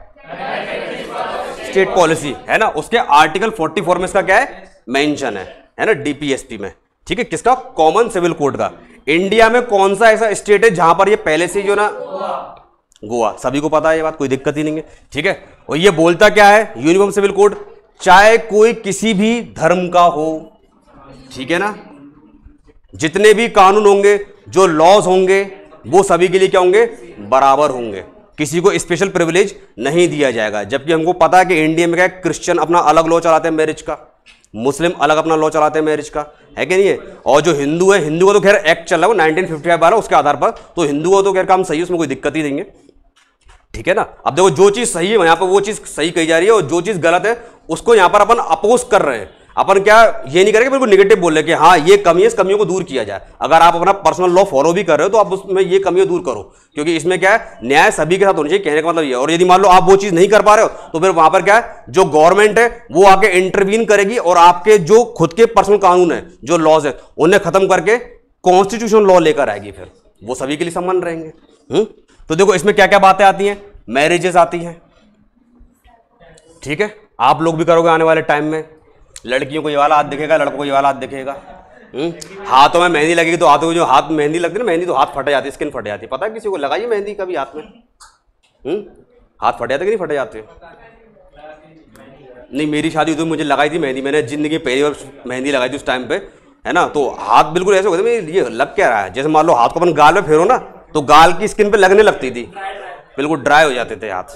स्टेट पॉलिसी, है ना, उसके आर्टिकल फोर्टी फोर में इसका क्या है, मेंशन है, है ना, डीपीएसपी में, ठीक है, किसका, कॉमन सिविल कोड का। इंडिया में कौन सा ऐसा स्टेट है जहां पर ये पहले से जो ना, गोवा, सभी को पता है ये बात, कोई दिक्कत ही नहीं है, ठीक है। और ये बोलता क्या है, यूनिफॉर्म सिविल कोड, चाहे कोई किसी भी धर्म का हो, ठीक है ना, जितने भी कानून होंगे, जो लॉज होंगे, वो सभी के लिए क्या होंगे, बराबर होंगे, किसी को स्पेशल प्रिविलेज नहीं दिया जाएगा। जबकि हमको पता है कि इंडिया में क्या है, क्रिश्चियन अपना अलग लॉ चलाते हैं मैरिज का, मुस्लिम अलग अपना लॉ चलाते हैं मैरिज का, है कि नहीं है। और जो हिंदू है, हिंदू का तो खैर एक्ट चल रहा है वो नाइनटीन फिफ्टी फाइव वाला, उसके आधार पर, तो हिंदू का तो खैर काम सही है, उसमें कोई दिक्कत ही नहीं है, ठीक है ना। अब देखो जो चीज सही है यहाँ पर वो चीज सही कही जा रही है, और जो चीज गलत है उसको यहाँ पर अपन अपोज कर रहे हैं। अपन क्या ये नहीं करेंगे बिल्कुल निगेटिव बोल रहे कि हाँ ये कमी है, इस कमियों को दूर किया जाए। अगर आप अपना पर्सनल लॉ फॉलो भी कर रहे हो तो आप उसमें ये कमियां दूर करो, क्योंकि इसमें क्या है, न्याय सभी के साथ होना चाहिए, कहने का मतलब ये। और यदि मान लो आप वो चीज नहीं कर पा रहे हो तो फिर वहां पर क्या है, जो गवर्नमेंट है वो आके इंटरवीन करेगी और आपके जो खुद के पर्सनल कानून है, जो लॉज है, उन्हें खत्म करके कॉन्स्टिट्यूशन लॉ लेकर आएगी, फिर वो सभी के लिए समान रहेंगे। हुँ? तो देखो इसमें क्या क्या बातें आती हैं, मैरिजेस आती हैं, ठीक है, आप लोग भी करोगे आने वाले टाइम में, लड़कियों को ये वाला हाथ दिखेगा, लड़कों को ये वाला हाथ दिखेगा, हाथों में मेहंदी लगेगी, तो हाथों में जो हाथ मेहंदी लगती है ना, मेहंदी तो हाथ फट जाती है, स्किन फट जाती है, पता है किसी को लगाइए मेहंदी कभी हाथ में, हुँ? हाथ फट जाते कि नहीं फटे जाते? नहीं, मेरी शादी हुई तो मुझे लगाई थी मेहंदी, मैंने जिंदगी पहली बार मेहंदी लगाई थी उस टाइम पे, है ना। तो हाथ बिल्कुल ऐसे होते थे, ये लग क्या रहा है, जैसे मान लो हाथ को अपन गाल में फेरो ना, तो गाल की स्किन पे लगने लगती थी, बिल्कुल ड्राई हो जाते थे हाथ।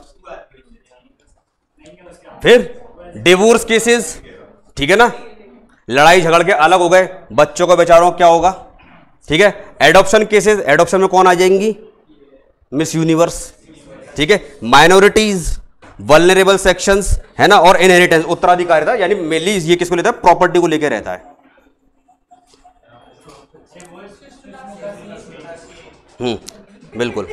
फिर डिवोर्स केसेस, ठीक है ना, लड़ाई झगड़ के अलग हो गए, बच्चों को बेचारों क्या होगा, ठीक है। एडॉप्शन केसेस, एडॉप्शन में कौन आ जाएंगी, मिस यूनिवर्स, ठीक है। माइनॉरिटीज, वल्नरेबल सेक्शंस, है ना, और इनहेरिटेंस, उत्तराधिकारिता, यानी मेनली ये किसको लेता है, प्रॉपर्टी को लेकर रहता है। हम्म बिल्कुल।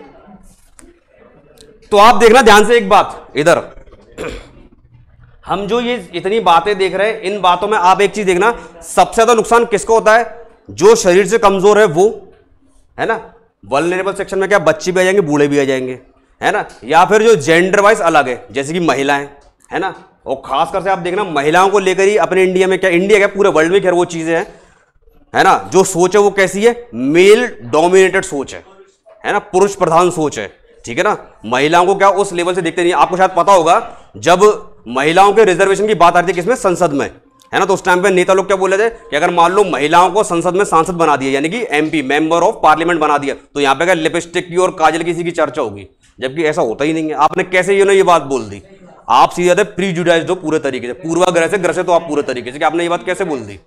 तो आप देखना ध्यान से एक बात, इधर हम जो ये इतनी बातें देख रहे हैं, इन बातों में आप एक चीज देखना, सबसे ज्यादा नुकसान किसको होता है, जो शरीर से कमजोर है वो, है ना। वल्नरेबल सेक्शन में क्या, बच्चे भी आ जाएंगे, बूढ़े भी आ जाएंगे, है ना, या फिर जो जेंडर वाइज अलग है, जैसे कि महिलाएं, है ना। और खासकर से आप देखना महिलाओं को लेकर ही अपने इंडिया में क्या, इंडिया क्या पूरे वर्ल्ड में खैर वो चीजें हैं, है ना, जो सोच है वो कैसी है, मेल डोमिनेटेड सोच है, है ना, पुरुष प्रधान सोच है, ठीक है ना। महिलाओं को क्या उस लेवल से देखते नहीं। आपको शायद पता होगा जब महिलाओं के रिजर्वेशन की बात आती है किसमें, संसद में, है ना। तो उस टाइम पे नेता लोग क्या बोले थे कि अगर मान लो महिलाओं को संसद में सांसद बना दिया, यानी कि एमपी मेंबर ऑफ पार्लियामेंट बना दिया, तो यहां पे क्या लिपस्टिक की और काजल किसी की चर्चा होगी, जबकि ऐसा होता ही नहीं है। आपने कैसे ये ना ये बात बोल दी, आप सीधे थे प्रीजुडाइज्ड हो पूरे तरीके से, पूर्वाग्रह से ग्रसित हो आप पूरे तरीके से, कि आपने ये बात कैसे बोल दी।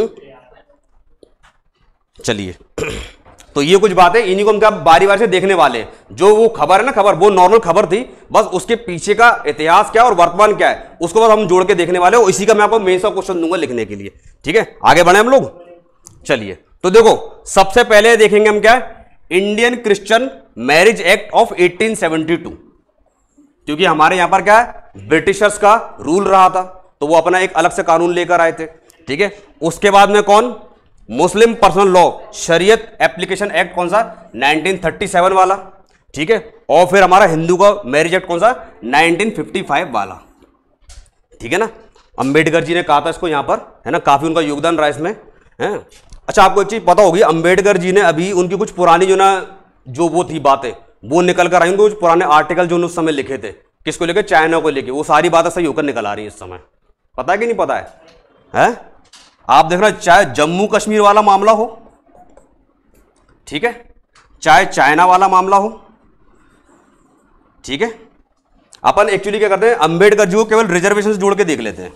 चलिए तो ये कुछ बातें इन्हीं को हम क्या बारी बारी से देखने वाले हैं। जो वो खबर है ना, खबर वो नॉर्मल खबर थी, बस उसके पीछे का इतिहास क्या और वर्तमान क्या है उसको बस हम जोड़ के देखने वाले हो। इसी का मैं आपको मेन सा क्वेश्चन दूंगा लिखने के लिए, ठीक है। आगे बढ़े हम लोग। चलिए तो देखो सबसे पहले देखेंगे हम क्या है, Indian Christian marriage act of eighteen seventy two, क्योंकि हमारे यहां पर क्या है ब्रिटिशर्स का रूल रहा था, तो वो अपना एक अलग से कानून लेकर आए थे, ठीक है। उसके बाद में कौन, Muslim personal law Shariat application act कौन सा, नाइनटीन थर्टी सेवन वाला, ठीक है। और फिर हमारा हिंदू का मैरिज एक्ट कौन सा, नाइनटीन फिफ्टी फाइव वाला, ठीक है ना। अंबेडकर जी ने कहा था इसको यहां पर, है ना, काफी उनका योगदान रहा इसमें, है। अच्छा आपको एक चीज पता होगी, अंबेडकर जी ने अभी उनकी कुछ पुरानी जो ना जो वो थी बातें वो निकल कर आई, कुछ पुराने आर्टिकल जो उस समय लिखे थे, किसको लेके, चाइना को लेके, वो सारी बातें सही होकर निकल आ रही है इस समय। पता है कि नहीं पता है, है? आप देख रहे हैं, चाहे जम्मू कश्मीर वाला मामला हो, ठीक है, चाहे चाइना वाला मामला हो, ठीक है। अपन एक्चुअली क्या करते हैं, अंबेडकर जी को केवल रिजर्वेशन से जोड़ के देख लेते हैं,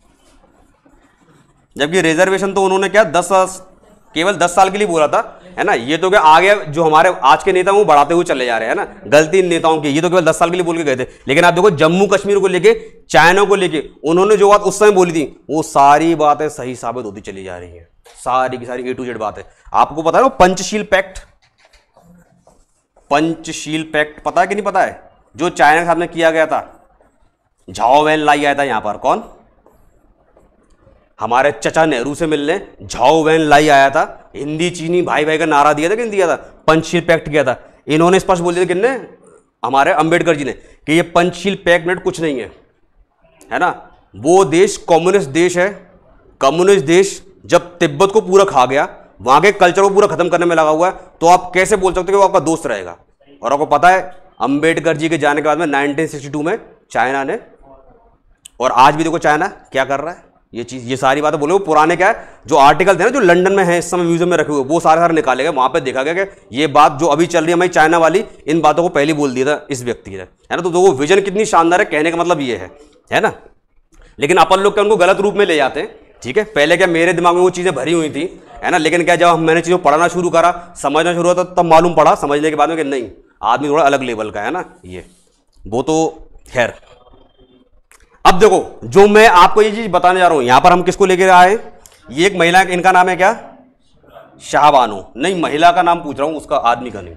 जबकि रिजर्वेशन तो उन्होंने क्या दस केवल दस साल के लिए बोला था, है ना। ये तो क्या आगे जो हमारे आज के नेता वो बढ़ाते हुए चले जा रहे हैं, है ना, गलती नेताओं की। ये तो केवल दस साल के लिए बोल के गए थे, लेकिन आप देखो जम्मू कश्मीर को लेके, चाइना को लेके उन्होंने जो बात उस समय बोली थी वो सारी बातें सही साबित होती चली जा रही है, सारी की सारी ए टू जेड बातें। आपको पता है ना पंचशील पैक्ट, पंचशील पैक्ट पता है कि नहीं पता है, जो चाइना के साथ में किया गया था, झाओ वेन लाई आया था यहां पर, कौन, हमारे चचा नेहरू से मिलने झाओ वेन लाई आया था, हिंदी चीनी भाई भाई का नारा दिया था कि नहीं दिया था, पंचशील पैक्ट किया था। इन्होंने स्पष्ट बोल दिया किन्ने, हमारे अंबेडकर जी ने, कि ये पंचशील पैक्ट में कुछ नहीं है, है ना। वो देश कम्युनिस्ट देश है, कम्युनिस्ट देश जब तिब्बत को पूरा खा गया, वहां के कल्चर को पूरा खत्म करने में लगा हुआ है, तो आप कैसे बोल सकते हो कि वो आपका दोस्त रहेगा। और आपको पता है अंबेडकर जी के जाने के बाद में नाइनटीन सिक्सटी टू में चाइना ने, और आज भी देखो चाइना क्या कर रहा है, ये चीज, ये सारी बातें बोले, वो पुराने क्या है जो आर्टिकल थे ना जो लंदन में है इस समय म्यूजियम में रखे हुए, वो सारे सारे निकाले गए, वहां पे देखा गया कि ये बात जो अभी चल रही है हमारी चाइना वाली, इन बातों को पहले बोल दिया था इस व्यक्ति ने, है ना। तो, तो वो विजन कितनी शानदार है, कहने का मतलब ये है, है ना। लेकिन अपन लोग क्या उनको गलत रूप में ले जाते हैं, ठीक है। पहले क्या मेरे दिमाग में वो चीजें भरी हुई थी, है ना, लेकिन क्या जब मैंने चीजों पढ़ना शुरू करा, समझना शुरू हुआ, तब मालूम पड़ा समझने के बाद में कि नहीं, आदमी थोड़ा अलग लेवल का है ना ये, वो तो खैर। अब देखो जो मैं आपको ये चीज बताने जा रहा हूं, यहां पर हम किसको लेकर आए, ये एक महिला, इनका नाम है क्या, शाहबानो, नहीं महिला का नाम पूछ रहा हूं, उसका आदमी का नहीं।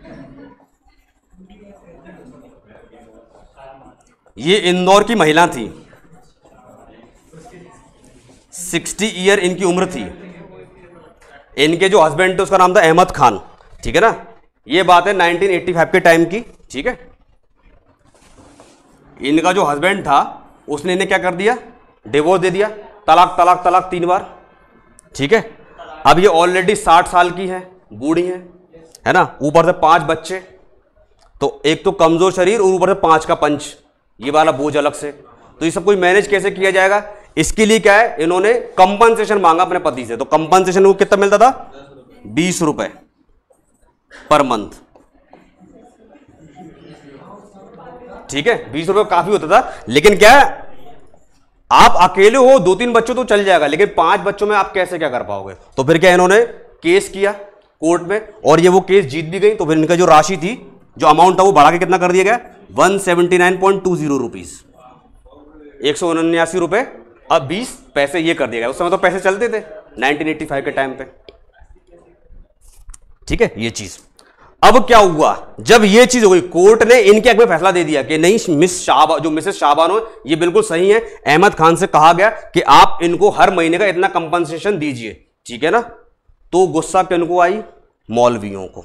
ये इंदौर की महिला थी, सिक्सटी ईयर इनकी उम्र थी। इनके जो हस्बैंड थे उसका नाम था अहमद खान, ठीक है ना। ये बात है नाइनटीन एटी फाइव के टाइम की, ठीक है। इनका जो हस्बैंड था उसने इन्हें क्या कर दिया, डिवोर्स दे दिया, तलाक तलाक तलाक तीन बार, ठीक है। अब ये ऑलरेडी साठ साल की है, बूढ़ी है, है ना, ऊपर से पांच बच्चे, तो एक तो कमजोर शरीर और ऊपर से पांच का पंच, ये वाला बोझ अलग से, तो ये सब कुछ मैनेज कैसे किया जाएगा। इसके लिए क्या है, इन्होंने कंपनसेशन मांगा अपने पति से, तो कंपनसेशन को कितना मिलता था, बीस रुपए पर मंथ, ठीक है। बीस रुपए काफी होता था, लेकिन क्या है, आप अकेले हो, दो तीन बच्चों तो चल जाएगा, लेकिन पांच बच्चों में आप कैसे क्या कर पाओगे। तो फिर क्या इन्होंने केस किया कोर्ट में, और ये वो केस जीत भी गई, तो फिर इनका जो राशि थी, जो अमाउंट था, वो बढ़ा के कितना कर दिया गया, one seventy nine point two zero rupees, एक सौ उन्यासी रुपए अब बीस पैसे ये कर दिया गया। उस समय तो पैसे चलते थे नाइनटीन एटी फाइव के टाइम पे, ठीक है ये चीज। अब क्या हुआ, जब ये चीज हो गई, कोर्ट ने इनके हक में फैसला दे दिया कि नहीं, मिस शाहबा जो मिसेस शाहबानो ये बिल्कुल सही है। अहमद खान से कहा गया कि आप इनको हर महीने का इतना कंपनसेशन दीजिए, ठीक है ना। तो गुस्सा किनको आई, मौलवियों को,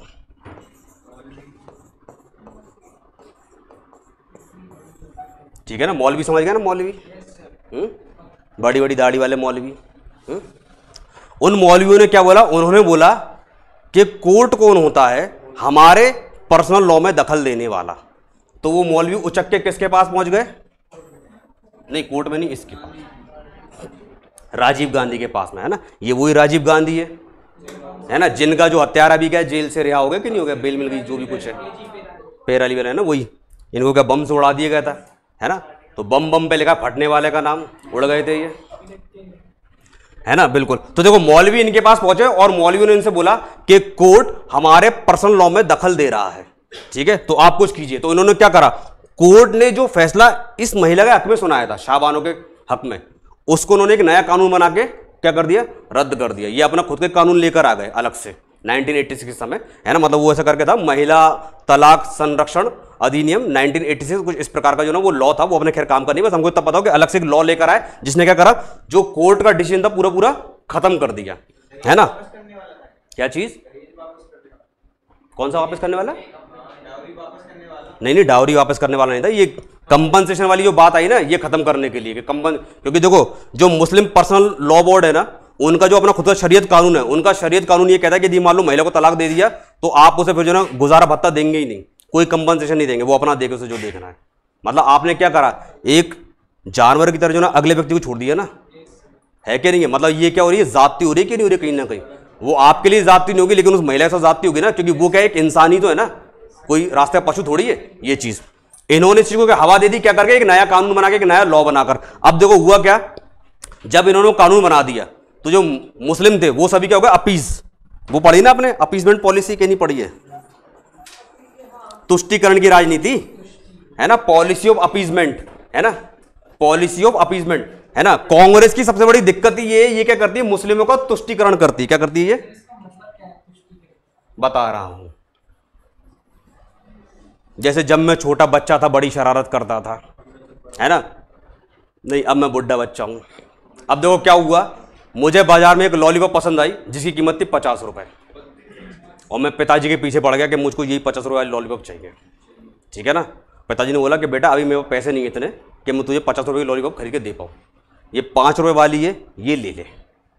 ठीक है ना। मौलवी समझ गया ना, मौलवी हुँ? बड़ी बड़ी दाढ़ी वाले मौलवी। हुँ? उन मौलवियों ने क्या बोला, उन्होंने बोला कि कोर्ट कौन होता है, हमारे पर्सनल लॉ में दखल देने वाला। तो वो मौलवी उचक के किसके पास पहुंच गए, नहीं कोर्ट में नहीं, इसके पास, राजीव गांधी के पास में, है ना। ये वही राजीव गांधी है है ना, जिनका जो हत्यारा भी गया जेल से रिहा हो गया कि नहीं हो गया, बेल मिल गई, जो भी कुछ है, पेर अली वाला है ना, वही। इनको क्या बम से उड़ा दिया गया था, है ना। तो बम बम पे लिखा फटने वाले का नाम, उड़ गए थे ये, है ना, बिल्कुल। तो देखो मौलवी इनके पास पहुंचे और मौलवी ने इनसे बोला कि कोर्ट हमारे पर्सनल लॉ में दखल दे रहा है, ठीक है, तो आप कुछ कीजिए। तो इन्होंने क्या करा, कोर्ट ने जो फैसला इस महिला के हक में सुनाया था, शाहबानो के हक में, उसको उन्होंने एक नया कानून बना के क्या कर दिया, रद्द कर दिया। ये अपना खुद के कानून लेकर आ गए अलग से नाइनटीन एटी सिक्स के समय, है ना। मतलब वो ऐसा करके था, महिला तलाक संरक्षण अधिनियम नाइनटीन एटी सिक्स, कुछ इस प्रकार का जो ना वो लॉ था, वो अपने खैर काम करनी, बस हमको तब पता हो कि अलग से एक लॉ लेकर आए जिसने क्या करा, जो कोर्ट का डिसीजन था पूरा पूरा खत्म कर दिया, है ना। क्या चीज, कौन सा वापस करने वाला, नहीं नहीं डाउरी वापस करने वाला नहीं था, ये कंपनसेशन वाली जो बात आई ना, ये खत्म करने के लिए कि कंपन, क्योंकि देखो जो मुस्लिम पर्सनल लॉ बोर्ड है ना, उनका जो अपना खुद का शरीयत कानून है, उनका शरीयत कानून ये कहता है कि यदि मान लो महिला को तलाक दे दिया तो आप उसे फिर जो ना गुजारा भत्ता देंगे ही नहीं, कोई कंपनसेशन नहीं देंगे, वो अपना देखे उसे जो देखना है। मतलब आपने क्या करा, एक जानवर की तरह जो ना अगले व्यक्ति को छोड़ दिया ना, है कि नहीं है। मतलब ये क्या हो रही है, जाती हो रही है कि नहीं हो रही, कहीं ना कहीं वो आपके लिए जाती नहीं होगी, लेकिन उस महिला के साथ जाती होगी ना, क्योंकि वो क्या एक इंसान ही तो है ना, कोई रास्ते पशु थोड़ी है ये चीज। इन्होंने इस चीज को हवा दे दी, क्या करके, एक नया कानून बना के, एक नया लॉ बनाकर। अब देखो हुआ क्या, जब इन्होंने कानून बना दिया तो जो मुस्लिम थे वो सभी क्या हो गया, अपीज, वो पढ़ी ना आपने, अपीजमेंट पॉलिसी के नहीं पढ़ी है, तुष्टिकरण की राजनीति, है ना, पॉलिसी ऑफ अपीजमेंट, है ना, पॉलिसी ऑफ अपीजमेंट, है ना। कांग्रेस की सबसे बड़ी दिक्कत ये ये क्या करती है, मुस्लिमों का तुष्टिकरण करती है। क्या करती है, ये बता रहा हूं। जैसे जब मैं छोटा बच्चा था बड़ी शरारत करता था, है ना, नहीं अब मैं बुढ़ा बच्चा हूं। अब देखो क्या हुआ, मुझे बाजार में एक लॉलीपॉप पसंद आई जिसकी कीमत थी पचास रुपए, और मैं पिताजी के पीछे पड़ गया कि मुझको यही पचास रुपए वाली लॉलीपॉप चाहिए, ठीक है ना। पिताजी ने बोला कि बेटा अभी मेरे पास पैसे नहीं है इतने कि मैं तुझे पचास रुपए की लॉलीपॉप खरीद के दे पाऊँ, ये पाँच रुपए वाली है, ये ले ले।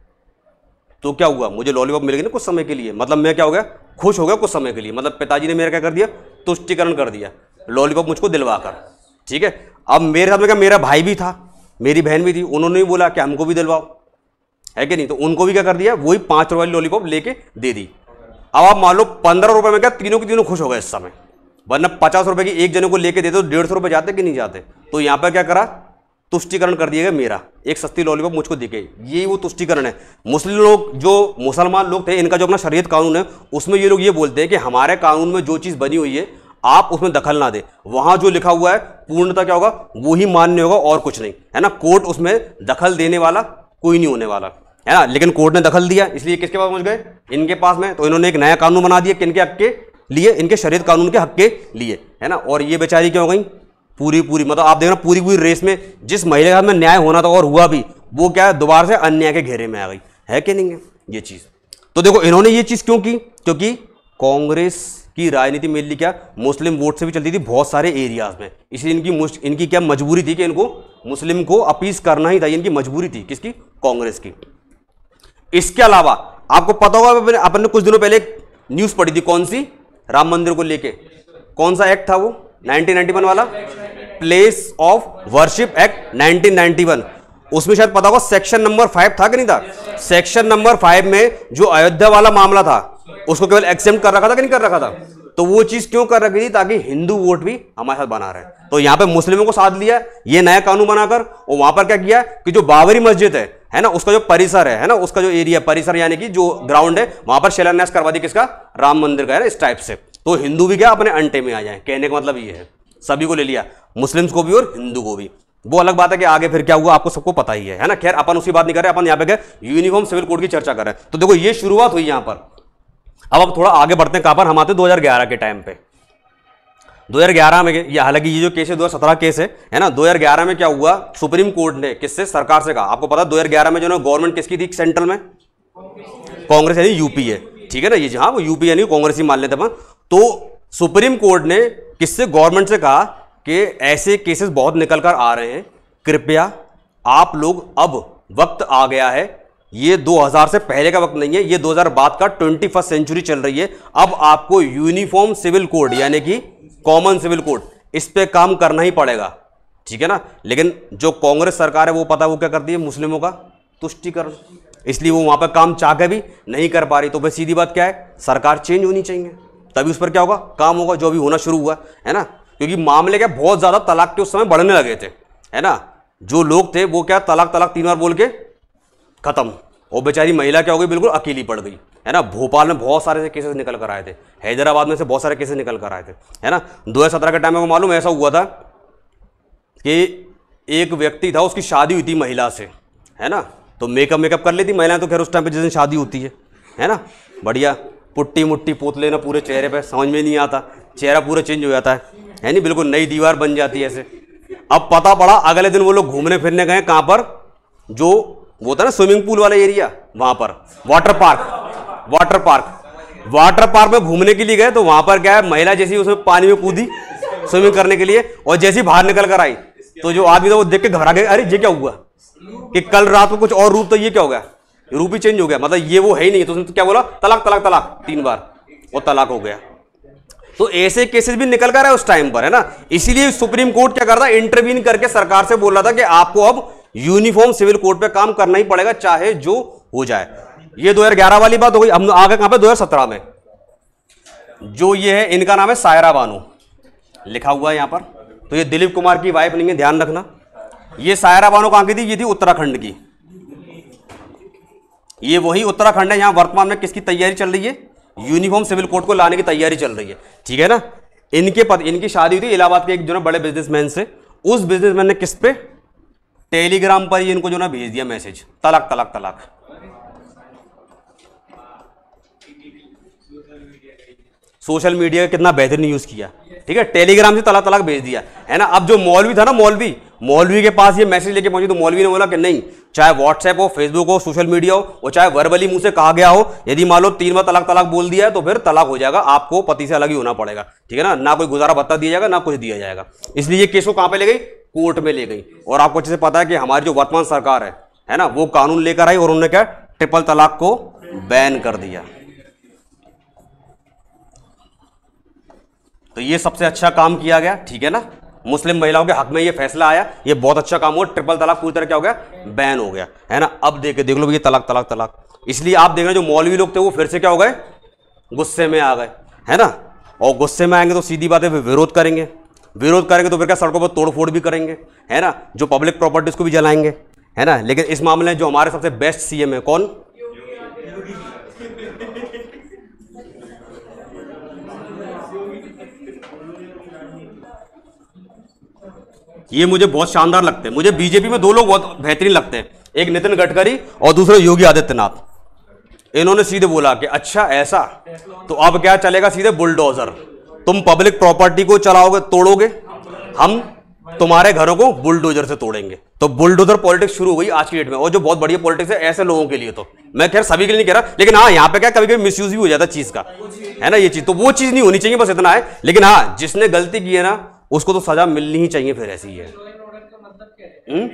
तो क्या हुआ, मुझे लॉलीपॉप मिल गई ना कुछ समय के लिए, मतलब मैं क्या हो गया, खुश हो गया कुछ समय के लिए। मतलब पिताजी ने मेरा क्या कर दिया, तुष्टिकरण कर दिया, लॉलीपॉप मुझको दिलवा कर, ठीक है। अब मेरे साथ में क्या, मेरा भाई भी था, मेरी बहन भी थी, उन्होंने भी बोला कि हमको भी दिलवाओ, है कि नहीं। तो उनको भी क्या कर दिया, वही पाँच रुपए वाली लॉलीपॉप लेके दे दी। अब आप मान लो पंद्रह रुपए में क्या तीनों के तीनों खुश हो गए इस समय, वरना पचास रुपए की एक जने को लेके देते तो डेढ़ सौ रुपए जाते कि नहीं जाते। तो यहाँ पर क्या करा, तुष्टिकरण कर दिया गया मेरा, एक सस्ती लॉलीपॉप मुझको दिखे, यही वो तुष्टिकरण है। मुस्लिम लोग, जो मुसलमान लोग थे, इनका जो अपना शरीयत कानून है उसमें ये लोग ये बोलते हैं कि हमारे कानून में जो चीज़ बनी हुई है आप उसमें दखल ना दे, वहां जो लिखा हुआ है पूर्णतः क्या होगा, वो ही मान्य होगा और कुछ नहीं, है ना। कोर्ट उसमें दखल देने वाला कोई नहीं होने वाला, है ना। लेकिन कोर्ट ने दखल दिया, इसलिए किसके पास पहुंच गए, इनके पास में। तो इन्होंने एक नया कानून बना दिया, किनके हक के लिए, इनके शरीयत कानून के हक के लिए, है ना। और ये बेचारी क्या हो गई, पूरी पूरी, मतलब आप देखना पूरी पूरी रेस में जिस महिला के हाथ में न्याय होना था और हुआ भी, वो क्या है, दोबारा से अन्याय के घेरे में आ गई, है कि नहीं है ये चीज। तो देखो इन्होंने ये चीज क्यों की, क्योंकि कांग्रेस की राजनीति मेनली क्या, मुस्लिम वोट से भी चलती थी बहुत सारे एरियाज में, इसलिए इनकी इनकी क्या मजबूरी थी कि इनको मुस्लिम को अपीस करना ही था, इनकी मजबूरी थी, किसकी, कांग्रेस की। इसके अलावा आपको पता होगा, अपन ने कुछ दिनों पहले न्यूज पढ़ी थी, कौन सी, राम मंदिर को लेके, कौन सा एक्ट था वो, नाइनटीन नाइंटी वन वाला, place of worship act nineteen ninety one. उसमें शायद पता होगा सेक्शन नंबर फाइव था कि नहीं था, सेक्शन नंबर फाइव में जो अयोध्या वाला मामला था उसको केवल एक्सेप्ट कर रखा था कि नहीं कर रखा था। तो वो चीज क्यों कर रखी थी, ताकि हिंदू वोट भी हमारे साथ बना रहे। तो यहाँ पे मुस्लिमों को साथ लिया ये नया कानून बनाकर, और वहां पर क्या किया कि जो बाबरी मस्जिद है है ना, उसका जो परिसर है है ना, उसका जो एरिया परिसर यानी कि जो ग्राउंड है, वहां पर शिलान्यास करवा दी, किसका, राम मंदिर का, है ना, इस टाइप से। तो हिंदू भी क्या अपने अंटे में आ जाए, कहने का मतलब ये है, सभी को ले लिया, मुस्लिम्स को भी और हिंदू को भी। वो अलग बात है कि आगे फिर क्या हुआ आपको सबको पता ही है, है ना। खैर अपन उसकी बात नहीं कर रहे, अपन यहाँ पे क्या यूनिफॉर्म सिविल कोड की चर्चा कर रहे हैं। तो देखो ये शुरुआत हुई यहाँ पर। अब अब थोड़ा आगे बढ़ते हैं, कहां पर, हम आते हैं दो हज़ार ग्यारह के टाइम पे। दो हज़ार ग्यारह में, ये हालांकि ये जो केस है दो हज़ार सत्रह केस है है ना। दो हज़ार ग्यारह में क्या हुआ, सुप्रीम कोर्ट ने किससे, सरकार से कहा, आपको पता है दो हज़ार ग्यारह में जो ना गवर्नमेंट किसकी थी सेंट्रल में, कांग्रेस यानी यूपी है, ठीक है ना, ये जहां वो यूपी यानी कांग्रेस ही मान लेते हैं। तो सुप्रीम कोर्ट ने किससे, गवर्नमेंट से कहा कि ऐसे केसेस बहुत निकल कर आ रहे हैं, कृपया आप लोग, अब वक्त आ गया है, ये दो हज़ार से पहले का वक्त नहीं है, ये दो हज़ार बाद का ट्वेंटी फर्स्ट सेंचुरी चल रही है, अब आपको यूनिफॉर्म सिविल कोड यानी कि कॉमन सिविल कोड, इस पे काम करना ही पड़ेगा, ठीक है ना। लेकिन जो कांग्रेस सरकार है वो पता है वो क्या करती है, मुस्लिमों का तुष्टिकरण, इसलिए वो वहां पर काम चाह के भी नहीं कर पा रही। तो फिर सीधी बात क्या है, सरकार चेंज होनी चाहिए, तभी उस पर क्या होगा, काम होगा, जो अभी होना शुरू हुआ है ना। क्योंकि मामले क्या बहुत ज्यादा तलाक के उस समय बढ़ने लगे थे, है ना। जो लोग थे वो क्या तलाक तलाक तीन बार बोल के खत्म, और बेचारी महिला क्या हो गई, बिल्कुल अकेली पड़ गई, है ना। भोपाल में बहुत सारे केसेस निकल कर आए थे, हैदराबाद में से बहुत सारे केसेस निकल कर आए थे, है ना। दो हजार सत्रह के टाइम में मालूम ऐसा हुआ था कि एक व्यक्ति था, उसकी शादी हुई थी महिला से, है ना। तो मेकअप मेकअप कर लेती महिलाएं, तो खैर उस टाइम पे जिस दिन शादी होती है है ना, बढ़िया पुट्टी मुट्टी पोत लेना पूरे चेहरे पे, समझ में नहीं आता, चेहरा पूरा चेंज हो जाता है है नहीं, बिल्कुल नई दीवार बन जाती है ऐसे। अब पता पड़ा अगले दिन वो लोग घूमने फिरने गए, कहाँ पर, जो वो था ना स्विमिंग पूल वाला एरिया, वहां पर water park, water park water park में घूमने के लिए गए। तो वहां पर क्या है, महिला जैसी उसमें पानी में कूदी स्विमिंग करने के लिए, और जैसी बाहर निकल कर आई तो जो आदमी था वो देख के घबरा गया, अरे ये क्या हुआ कि कल रात को कुछ और रूप, तो ये क्या हो गया, रूप ही चेंज हो गया, मतलब ये वो है ही नहीं। तो उसने तो क्या बोला, तलाक तलाक तलाक तीन बार, और तलाक हो गया। तो ऐसे केसेस भी निकल कर आए उस टाइम पर, है ना। इसीलिए सुप्रीम कोर्ट क्या करता, इंटरवीन करके सरकार से बोल रहा था कि आपको अब यूनिफॉर्म सिविल कोड पे काम करना ही पड़ेगा, चाहे जो हो जाए। ये दो हजार ग्यारह वाली बात हो गई। हम आगे कहां पे, दो हजार सत्रह में, जो ये है इनका नाम है सायरा बानो, लिखा हुआ है यहां पर। तो ये दिलीप कुमार की वाइफ नहीं है, ध्यान रखना। ये सायरा बानो कहां की थी, ये थी उत्तराखंड की। ये वही उत्तराखंड है, यहां वर्तमान में किसकी तैयारी चल रही है, यूनिफॉर्म सिविल कोड को लाने की तैयारी चल रही है, ठीक है ना। इनके पद, इनकी शादी हुई थी इलाहाबाद के एक जो ना बड़े बिजनेसमैन से। उस बिजनेसमैन ने किस पे, टेलीग्राम पर ही इनको जो ना भेज दिया मैसेज, तलाक तलाक तलाक। सोशल मीडिया का कितना बेहतरीन यूज किया, ठीक है, टेलीग्राम से तलाक तलाक भेज दिया, है ना। अब जो मौलवी था ना, मौलवी मौलवी के पास ये मैसेज लेके पहुंची, तो मौलवी ने बोला कि नहीं, चाहे व्हाट्सएप हो, फेसबुक हो, सोशल मीडिया हो, और चाहे वर्बली मुंह से कहा गया हो, यदि मान लो तीन बार तलाक तलाक बोल दिया है तो फिर तलाक हो जाएगा, आपको पति से अलग ही होना पड़ेगा, ठीक है ना। ना कोई गुजारा भत्ता दिया जाएगा, ना कुछ दिया जाएगा। इसलिए ये केस को कहां पे ले गई, कोर्ट में ले गई। और आपको अच्छे से पता है कि हमारी जो वर्तमान सरकार है है ना, वो कानून लेकर आई और उन्होंने क्या, ट्रिपल तलाक को बैन कर दिया। तो ये सबसे अच्छा काम किया गया, ठीक है ना। मुस्लिम महिलाओं के हक में ये फैसला आया, ये बहुत अच्छा काम हुआ, ट्रिपल तलाक पूरी तरह क्या हो गया, बैन हो गया, है ना। अब देख देख लो भैया, तलाक तलाक तलाक। इसलिए आप देख रहे जो मौलवी लोग थे वो फिर से क्या हो गए, गुस्से में आ गए, है ना। और गुस्से में आएंगे तो सीधी बात है, विरोध करेंगे, विरोध करेंगे तो फिर क्या, सड़कों पर तोड़फोड़ भी करेंगे, है ना। जो पब्लिक प्रॉपर्टीज को भी जलाएंगे, है ना। लेकिन इस मामले में जो हमारे सबसे बेस्ट सीएम है, कौन, ये मुझे बहुत शानदार लगते हैं। मुझे बीजेपी में दो लोग बहुत बेहतरीन लगते हैं, एक नितिन गडकरी और दूसरा योगी आदित्यनाथ। इन्होंने सीधे बोला कि अच्छा ऐसा, तो अब क्या चलेगा, सीधे बुलडोजर, तुम पब्लिक प्रॉपर्टी को चलाओगे, तोड़ोगे, हम तुम्हारे घरों को बुलडोजर से तोड़ेंगे। तो बुलडोजर पॉलिटिक्स शुरू हुई आज की डेट में, और जो बहुत बढ़िया पॉलिटिक्स है ऐसे लोगों के लिए। तो मैं खैर सभी के लिए नहीं कह रहा, लेकिन हाँ यहाँ पे क्या कभी कभी मिसयूज भी हो जाता है चीज का, है ना। ये चीज तो वो चीज नहीं होनी चाहिए, बस इतना है। लेकिन हाँ, जिसने गलती की है ना, उसको तो सजा मिलनी ही चाहिए, फिर ऐसी है। हुँ?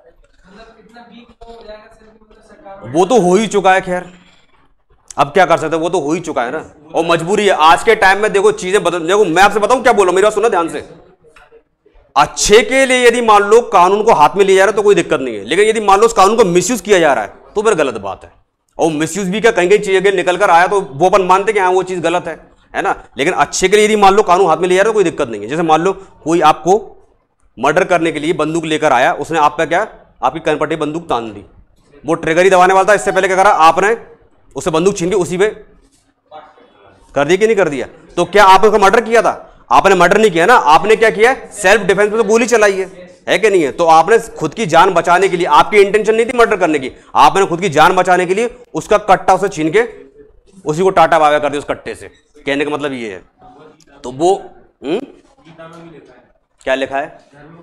वो तो हो ही चुका है, खैर अब क्या कर सकते हैं, वो तो हो ही चुका है ना, और मजबूरी है। आज के टाइम में देखो चीजें बदल, देखो मैं आपसे बताऊं क्या बोल रहा हूं, मेरी बात सुनो ध्यान से। अच्छे के लिए यदि मान लो कानून को हाथ में लिया जा रहा है तो कोई दिक्कत नहीं है, लेकिन यदि मान लो उस कानून को मिसयूज किया जा रहा है तो फिर गलत बात है। और मिसयूज भी क्या, कहीं कहीं चीज अगर निकल कर आया तो वो अपन मानते कि हाँ वो चीज गलत है, है ना। लेकिन अच्छे के लिए यदि मान लो कानून हाथ में लिया जा रहा है तो कोई दिक्कत नहीं है। जैसे मान लो कोई आपको मर्डर करने के लिए बंदूक लेकर आया, उसने आप पे क्या, आपकी कनपट्टी बंदूक तान दी, वो ट्रिगर ही दबाने वाला था, इससे पहले क्या करा आपने, उससे बंदूक छीन के उसी पे कर दिया कि नहीं कर दिया। तो क्या आपने उसका मर्डर किया था, आपने मर्डर नहीं किया ना, आपने क्या किया, सेल्फ डिफेंस में तो गोली चलाई है, है कि नहीं है। तो आपने खुद की जान बचाने के लिए, आपकी इंटेंशन नहीं थी मर्डर करने की, आपने खुद की जान बचाने के लिए उसका कट्टा उसे छीन के उसी को टाटा बाबा कर दिया उस कट्टे से, कहने का मतलब ये है। तो वो हुँ? क्या लिखा है,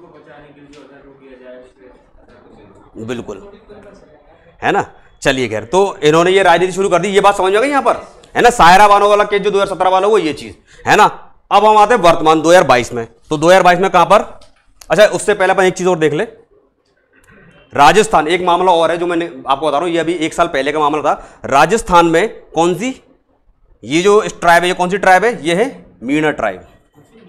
बिल्कुल, है ना। चलिए खैर, तो इन्होंने ये राजनीति शुरू कर दी, ये बात समझ में गई यहाँ पर, है ना। सायरा बानो वाला केस जो दो हजार सत्रह वाला वो ये चीज है ना। अब हम आते हैं वर्तमान दो हजार बाईस में। तो दो हजार बाईस में कहां पर, अच्छा उससे पहले अपन एक चीज और देख ले, राजस्थान, एक मामला और है जो मैंने आपको बता रहा हूं, ये अभी एक साल पहले का मामला था। राजस्थान में कौन सी, ये जो ट्राइब है, ये कौन सी ट्राइब है, ये है Meena tribe,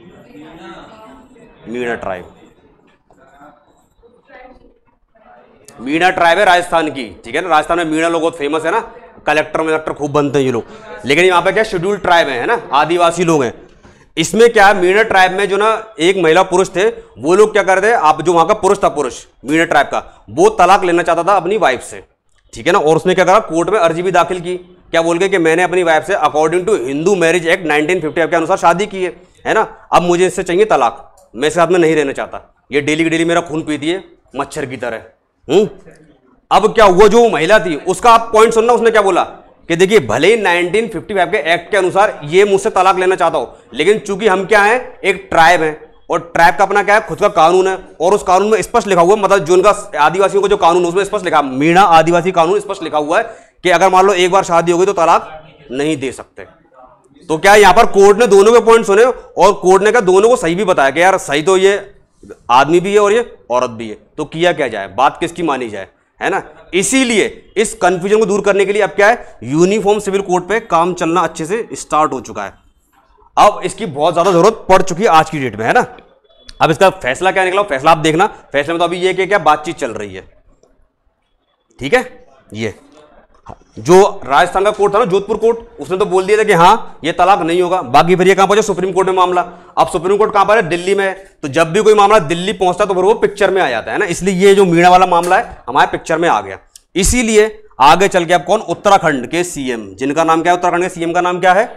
Meena tribe, Meena tribe है राजस्थान की, ठीक है ना, राजस्थान में मीणा लोग बहुत फेमस है ना, कलेक्टर कलेक्टर खूब बनते हैं ये लोग, लेकिन यहाँ पे क्या शेड्यूल ट्राइब है ना, आदिवासी लोग हैं। इसमें क्या है, मीणा ट्राइब में जो ना एक महिला पुरुष थे, वो लोग क्या करते हैं, आप जो वहां का पुरुष था, पुरुष मीणा ट्राइब का, वो तलाक लेना चाहता था अपनी वाइफ से, ठीक है ना, और उसने क्या करा, कोर्ट में अर्जी भी दाखिल की, क्या बोल के कि मैंने अपनी वाइफ से according to Hindu marriage act nineteen fifty के अनुसार शादी की है, है ना, अब मुझे इससे चाहिए तलाक, मैं इसके साथ में नहीं रहना चाहता, ये डेली की डेली मेरा खून पीती है मच्छर की तरह। हम्म अब क्या हुआ, जो महिला थी उसका आप पॉइंट सुनना, उसने क्या बोला कि देखिए भले ही नाइनटीन फिफ्टी फाइव के एक्ट के अनुसार ये मुझसे तलाक लेना चाहता हो, लेकिन चूंकि हम क्या हैं, एक ट्राइब है, और ट्राइब का अपना क्या है, खुद का कानून है, और उस कानून में स्पष्ट लिखा हुआ है, मतलब जो उनका आदिवासियों का जो कानून है उसमें स्पष्ट लिखा, मीणा आदिवासी कानून स्पष्ट लिखा हुआ है कि अगर मान लो एक बार शादी हो गई तो तलाक नहीं दे सकते। तो क्या यहां पर कोर्ट ने दोनों के पॉइंट सुने, और कोर्ट ने क्या दोनों को सही भी बताया कि यार सही तो ये आदमी भी है और ये औरत भी है, तो किया क्या जाए, बात किसकी मानी जाए, है ना। इसीलिए इस कंफ्यूजन को दूर करने के लिए अब क्या है, यूनिफॉर्म सिविल कोड पे काम चलना अच्छे से स्टार्ट हो चुका है। अब इसकी बहुत ज्यादा जरूरत पड़ चुकी है आज की डेट में, है ना। अब इसका फैसला क्या निकला, फैसला आप देखना, फैसले में तो अभी ये कि क्या बातचीत चल रही है, ठीक है। ये जो राजस्थान का कोर्ट था ना, जोधपुर कोर्ट, उसने तो बोल दिया था कि हाँ ये तलाक नहीं होगा, बाकी फिर ये कहां पहुंचा, सुप्रीम कोर्ट में मामला। अब सुप्रीम कोर्ट कहां पर है, दिल्ली में है, तो जब भी कोई मामला दिल्ली पहुंचता तो फिर वो पिक्चर में आ जाता है ना, इसलिए ये जो मीणा वाला मामला है हमारे पिक्चर में आ गया। इसीलिए आगे चल के अब कौन, उत्तराखंड के सीएम, जिनका नाम क्या है, उत्तराखंड के सीएम का नाम क्या है,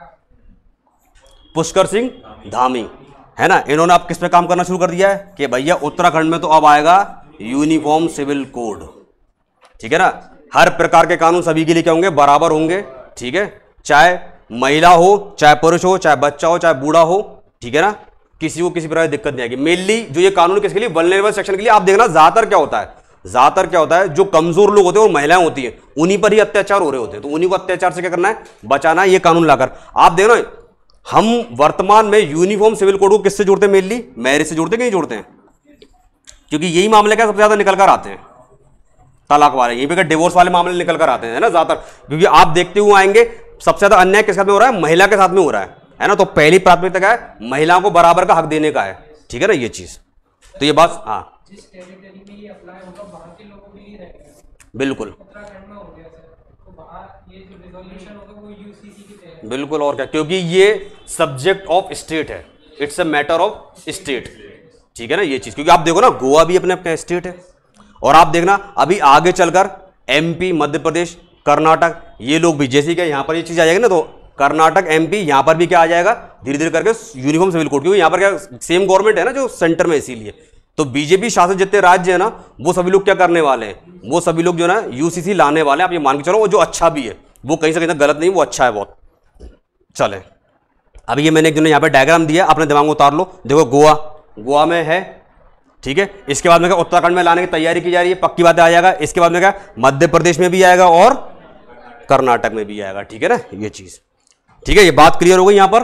पुष्कर सिंह धामी, है ना। इन्होंने अब किस पे काम करना शुरू कर दिया है कि भैया उत्तराखंड में तो अब आएगा यूनिफॉर्म सिविल कोड, ठीक है ना। हर प्रकार के कानून सभी के लिए क्या होंगे, बराबर होंगे, ठीक है, चाहे महिला हो, चाहे पुरुष हो, चाहे बच्चा हो, चाहे बूढ़ा हो, ठीक है ना, किसी को किसी प्रकार की दिक्कत नहीं आएगी। मेनली जो ये कानून किसके लिए, वल्नरेबल सेक्शन के लिए। आप देखना ज्यादातर क्या होता है, ज्यादातर क्या होता है, जो कमजोर लोग होते हैं और महिलाएं होती हैं, उन्हीं पर ही अत्याचार हो रहे होते हैं, तो उन्हीं को अत्याचार से क्या करना है, बचाना है, ये कानून लाकर। आप देखना हम वर्तमान में यूनिफॉर्म सिविल कोड को किससे जोड़ते हैं, मेनली मैरिज से जोड़ते हैं, कहीं जोड़ते हैं, क्योंकि यही मामले क्या सबसे ज्यादा निकल कर आते हैं, तलाक वाले, यहीं पे डिवोर्स वाले मामले निकल कर आते हैं ना ज्यादातर, क्योंकि आप देखते हुए आएंगे सबसे ज्यादा अन्याय किसके साथ में हो रहा है, महिला के साथ में हो रहा है, है ना। तो पहली प्राथमिकता क्या है, महिलाओं को बराबर का हक देने का है, ठीक है ना, ये चीज। तो ये बात, हाँ जिस टेरिटरी में ये अप्लाई होगा बाहर के लोगों के लिए रहेगा, बिल्कुल उत्तराखंड में हो गया सर, तो बाहर ये जो रिजोल्यूशन होगा वो यूसीसी की तहत, बिल्कुल, और क्या, क्योंकि ये सब्जेक्ट ऑफ स्टेट है, it's a matter of state, ठीक है ना, ये चीज। क्योंकि आप देखो ना, गोवा भी अपने अपने स्टेट है, और आप देखना अभी आगे चलकर एमपी, मध्य प्रदेश, कर्नाटक, ये लोग भी जैसे कि यहां पर ये चीज आ जाएगी ना, तो कर्नाटक, एमपी, यहां पर भी क्या आ जाएगा धीरे धीरे करके यूनिफॉर्म सिविल कोड, क्योंकि यहां पर क्या सेम गवर्नमेंट है ना जो सेंटर में, इसीलिए तो बीजेपी शासित जितने राज्य है ना, वो सभी लोग क्या करने वाले हैं, वो सभी लोग जो ना यूसीसी लाने वाले हैं। आप ये मान के चलो, वो जो अच्छा भी है, वो कहीं से कहीं तक गलत नहीं, वो अच्छा है बहुत। चले, अभी ये मैंने एक दिन यहाँ पे डायग्राम दिया, अपने दिमाग में उतार लो। देखो गोवा, गोवा में है, ठीक है। इसके बाद में क्या उत्तराखंड में लाने की तैयारी की जा रही है, पक्की बात आ जाएगा। इसके बाद में क्या मध्य प्रदेश में भी आएगा और कर्नाटक में भी आएगा, ठीक है ना, ये चीज, ठीक है। ये बात क्लियर हो गई यहां पर।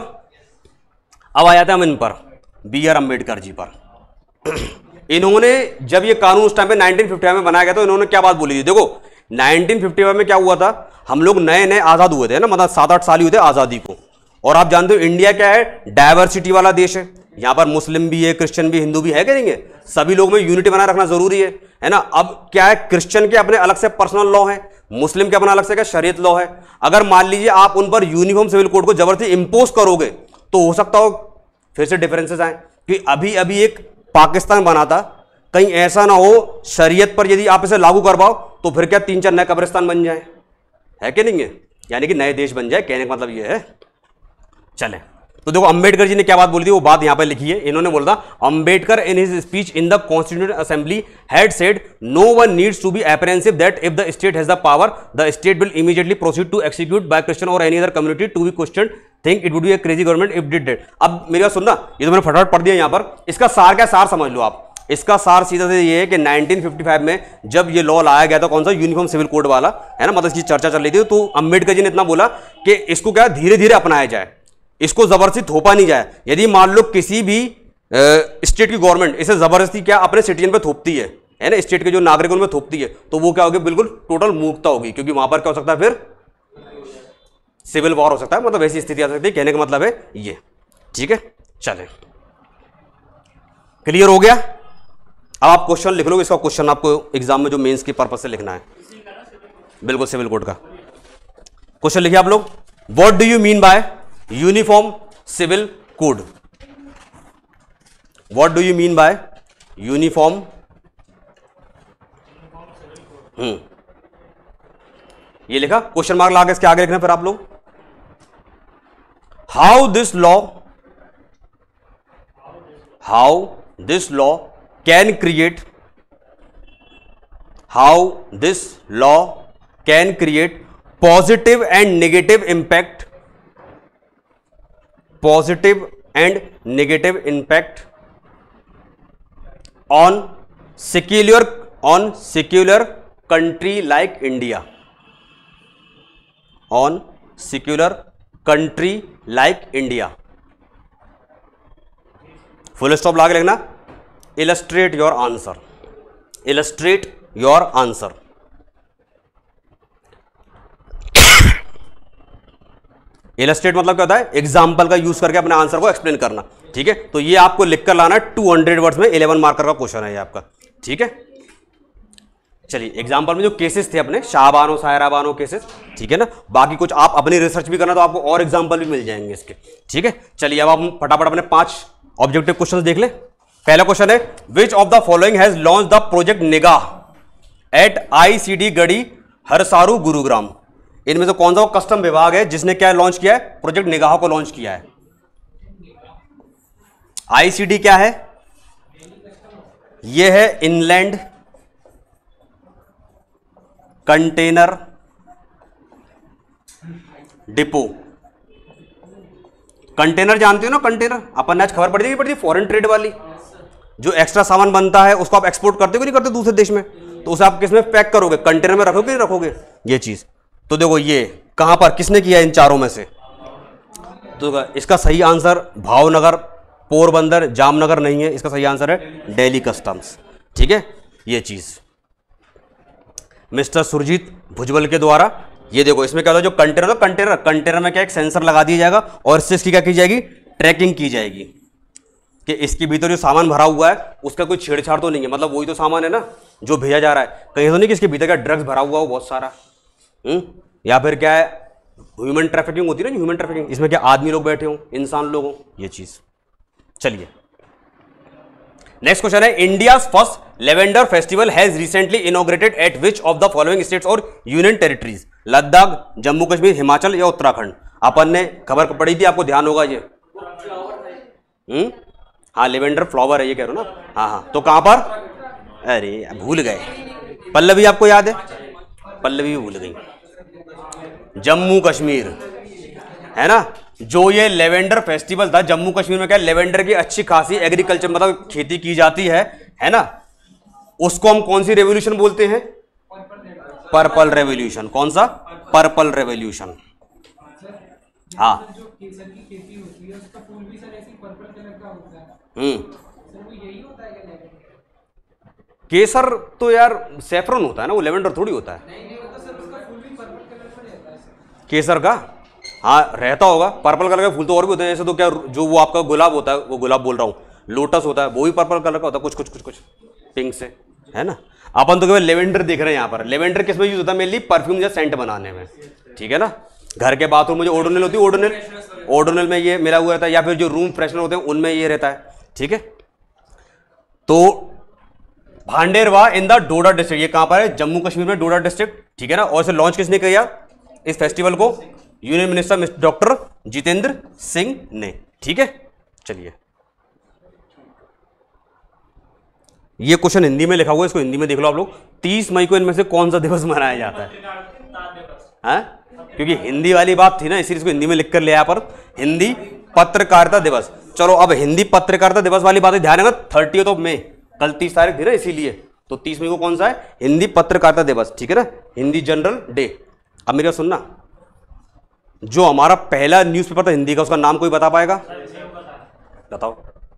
अब आ जाते हैं हम इन पर, बी आर अम्बेडकर जी पर। इन्होंने जब ये कानून उस टाइम पे नाइनटीन फिफ्टी फाइव में बनाया गया, तो इन्होंने क्या बात बोली थी, देखो नाइनटीन फिफ्टी फाइव में क्या हुआ था, हम लोग नए नए आजाद हुए थे ना, मतलब सात आठ साल ही हुए थे आजादी को, और आप जानते हो इंडिया क्या है, डायवर्सिटी वाला देश है, यहां पर मुस्लिम भी है, क्रिश्चियन भी, हिंदू भी है, करेंगे सभी लोग में यूनिटी बनाए रखना जरूरी है, है ना। अब क्या है, क्रिश्चियन के अपने अलग से पर्सनल लॉ है, मुस्लिम के अपना अलग से क्या शरीयत लॉ है। अगर मान लीजिए आप उन पर यूनिफॉर्म सिविल कोड को जबरदस्ती इंपोज करोगे, तो हो सकता हो फिर से डिफरेंसेस आए, क्योंकि अभी अभी एक पाकिस्तान बना था, कहीं ऐसा ना हो शरीयत पर यदि आप इसे लागू करवाओ तो फिर क्या तीन चार नए कब्रिस्तान बन जाए, है कि नहीं है, यानी कि नए देश बन जाए, कहने का मतलब ये है। चले, तो देखो अंबेडकर जी ने क्या बात बोली थी, वो बात यहां पर लिखी है। इन्होंने बोला था, Ambedkar in his speech in the constituent assembly had said no one needs to be apprehensive that if the state has the power the state will immediately proceed to execute by Christian और any other community to be question think it would be a crazy government if did that. अब मेरी बात सुनना, ये तो मैंने फटाफट पढ़ दिया यहां पर, इसका सार क्या, सार समझ लो आप। इसका सार सीधा से ये है कि नाइनटीन फिफ्टी फाइव में जब ये लॉ लाया गया था, कौन सा, यूनिफॉर्म सिविल कोड वाला, है ना, मतलब इसकी चर्चा चल रही थी, तो अंबेडकर जी ने इतना बोला कि इसको क्या धीरे धीरे अपनाया जाए, इसको जबरदस्ती थोपा नहीं जाए। यदि मान लो किसी भी स्टेट की गवर्नमेंट इसे जबरदस्ती क्या अपने सिटीजन पे थोपती है, है ना, स्टेट के जो नागरिकों में थोपती है, तो वो क्या होगी, बिल्कुल टोटल मूर्खता होगी, क्योंकि वहां पर क्या हो सकता है, फिर सिविल वॉर हो सकता है, मतलब ऐसी स्थिति आ सकती है, कहने का मतलब है ये, ठीक है। चले, क्लियर हो गया। अब आप क्वेश्चन लिख लोगे, इसका क्वेश्चन आपको एग्जाम में जो मेंस के पर्पज से लिखना है, बिल्कुल सिविल कोड का क्वेश्चन लिखिए आप लोग। What do you mean by uniform civil code? What do you mean by uniform, hmm ये लिखा, क्वेश्चन मार्क लगा के इसके आगे लिखना फिर आप लोग। How this law, how this law can create, how this law can create positive and negative impact, positive and negative impact on secular, on secular country like India, on secular country like India. Full stop लगा के लिखना। Illustrate your answer, illustrate your answer. Illustrate मतलब क्या होता है? Example का use करके अपने आंसर को एक्सप्लेन करना, ठीक है। तो ये आपको लिखकर लाना है, टू हंड्रेड वर्ड्स में इलेवन मार्कर का क्वेश्चन है ये आपका, ठीक है। चलिए एग्जाम्पल में जो केसेस थे अपने शाहबानो सायराबानो केसेस, ठीक है ना, बाकी कुछ आप अपनी रिसर्च भी करना तो आपको और एग्जाम्पल भी मिल जाएंगे इसके, ठीक है। चलिए अब आप फटाफट अपने पांच ऑब्जेक्टिव क्वेश्चन देख ले। पहला क्वेश्चन है, which of the following has launch the project Nigah at ICD Garhi Harsaru Gurugram? इनमें से कौन सा कस्टम विभाग है जिसने क्या लॉन्च किया है? प्रोजेक्ट निगाह को लॉन्च किया है। आईसीडी क्या है? यह है इनलैंड कंटेनर डिपो। कंटेनर जानते हो ना, कंटेनर अपन आज खबर पड़ी पड़ी फॉरेन ट्रेड वाली, जो एक्स्ट्रा सामान बनता है उसको आप एक्सपोर्ट करते हो नहीं करते दूसरे देश में, तो उसे आप किसमें पैक करोगे? कंटेनर में रखोगे नहीं रखोगे ये चीज। तो देखो ये कहां पर किसने किया इन चारों में से? तो इसका सही आंसर भावनगर, पोरबंदर, जामनगर नहीं है, इसका सही आंसर है दिल्ली कस्टम्स, ठीक है। ये चीज मिस्टर सुरजीत भुजबल के द्वारा, ये देखो इसमें क्या होता है, जो कंटेनर होता है, कंटेनर कंटेनर में क्या एक सेंसर लगा दिया जाएगा और इससे इसकी क्या की जाएगी? ट्रैकिंग की जाएगी कि इसके भीतर जो सामान भरा हुआ है उसका कोई छेड़छाड़ तो नहीं है, मतलब वही तो सामान है ना जो भेजा जा रहा है, कहीं तो नहीं कि इसके भीतर क्या ड्रग्स भरा हुआ हो बहुत सारा, हम्म या फिर क्या है ह्यूमन ट्रैफिकिंग होती है ना, ह्यूमन ट्रैफिकिंग, इसमें क्या आदमी लोग बैठे हों, इंसान लोग हों, ये चीज। चलिए नेक्स्ट क्वेश्चन है, India first lavender festival has recently inaugurated at which of the following states और यूनियन टेरिटरीज? लद्दाख, जम्मू कश्मीर, हिमाचल या उत्तराखंड? अपन ने खबर पढ़ी थी, आपको ध्यान होगा ये, हम्म हाँ लेवेंडर फ्लावर है ये कह रहे हो ना, हाँ हाँ। तो कहां पर? अरे भूल गए, पल्लवी आपको याद है? पल्लवी भूल गई। जम्मू कश्मीर है ना, जो ये लेवेंडर फेस्टिवल था जम्मू कश्मीर में, क्या लेवेंडर की अच्छी खासी एग्रीकल्चर मतलब खेती की जाती है है ना, उसको हम कौन सी रेवोल्यूशन बोलते हैं? Purple revolution. कौन सा? Purple revolution. हाँ जो केसर की खेती होती है उसका फूल भी सर ऐसी पर्पल कलर का होता है, हम्म सर वो यही होता है क्या लेवेंडर? केसर तो यार सैफरन होता है ना, वो लेवेंडर थोड़ी होता है। नहीं नहीं होता सर, उसका फूल भी पर्पल कलर का रहता है सर। केसर का हाँ रहता होगा, पर्पल कलर का फूल तो और भी होते हैं, जैसे तो क्या जो वो आपका गुलाब होता है, वो गुलाब बोल रहा हूँ, लोटस होता है वो भी पर्पल कलर का होता है, कुछ कुछ कुछ कुछ पिंक से, है ना। अपन तो केवल लेवेंडर देख रहे हैं यहाँ पर। लेवेंडर किस में यूज होता है? मेनली परफ्यूम या सेंट बनाने में, ठीक है ना। घर के बाथरूम में जो ओडोनिल होती है, ओडोनिल ओडोनिल में ये मिला हुआ रहता है, या फिर जो रूम फ्रेशनर होते हैं उनमें ये रहता है, ठीक है। तो भांडेरवा इन द डोडा डिस्ट्रिक्ट, ये कहां पर है? जम्मू कश्मीर में डोडा डिस्ट्रिक्ट, ठीक है ना। और इसे लॉन्च किसने किया इस फेस्टिवल को? Union minister doctor Jitendra Singh ने, ठीक है। चलिए ये क्वेश्चन हिंदी में लिखा हुआ है, इसको हिंदी में देख लो आप लोग। तीस मई को इनमें से कौन सा दिवस मनाया जाता है? हाँ? क्योंकि हिंदी वाली बात थी ना, इसीलिए इसको हिंदी में लिख कर ले आया पर हिंदी पत्रकारिता दिवस। चलो अब हिंदी पत्रकारिता दिवस वाली बात ध्यान रखना, थर्टियथ ऑफ मई, कल तीस तारीख थी ना, इसीलिए तो तीस मई को कौन सा है? हिंदी पत्रकारिता दिवस, ठीक है ना, हिंदी जनरल डे। अब मेरी बात सुनना, जो हमारा पहला न्यूज़पेपर था हिंदी का, उसका नाम कोई बता पाएगा? बताओ।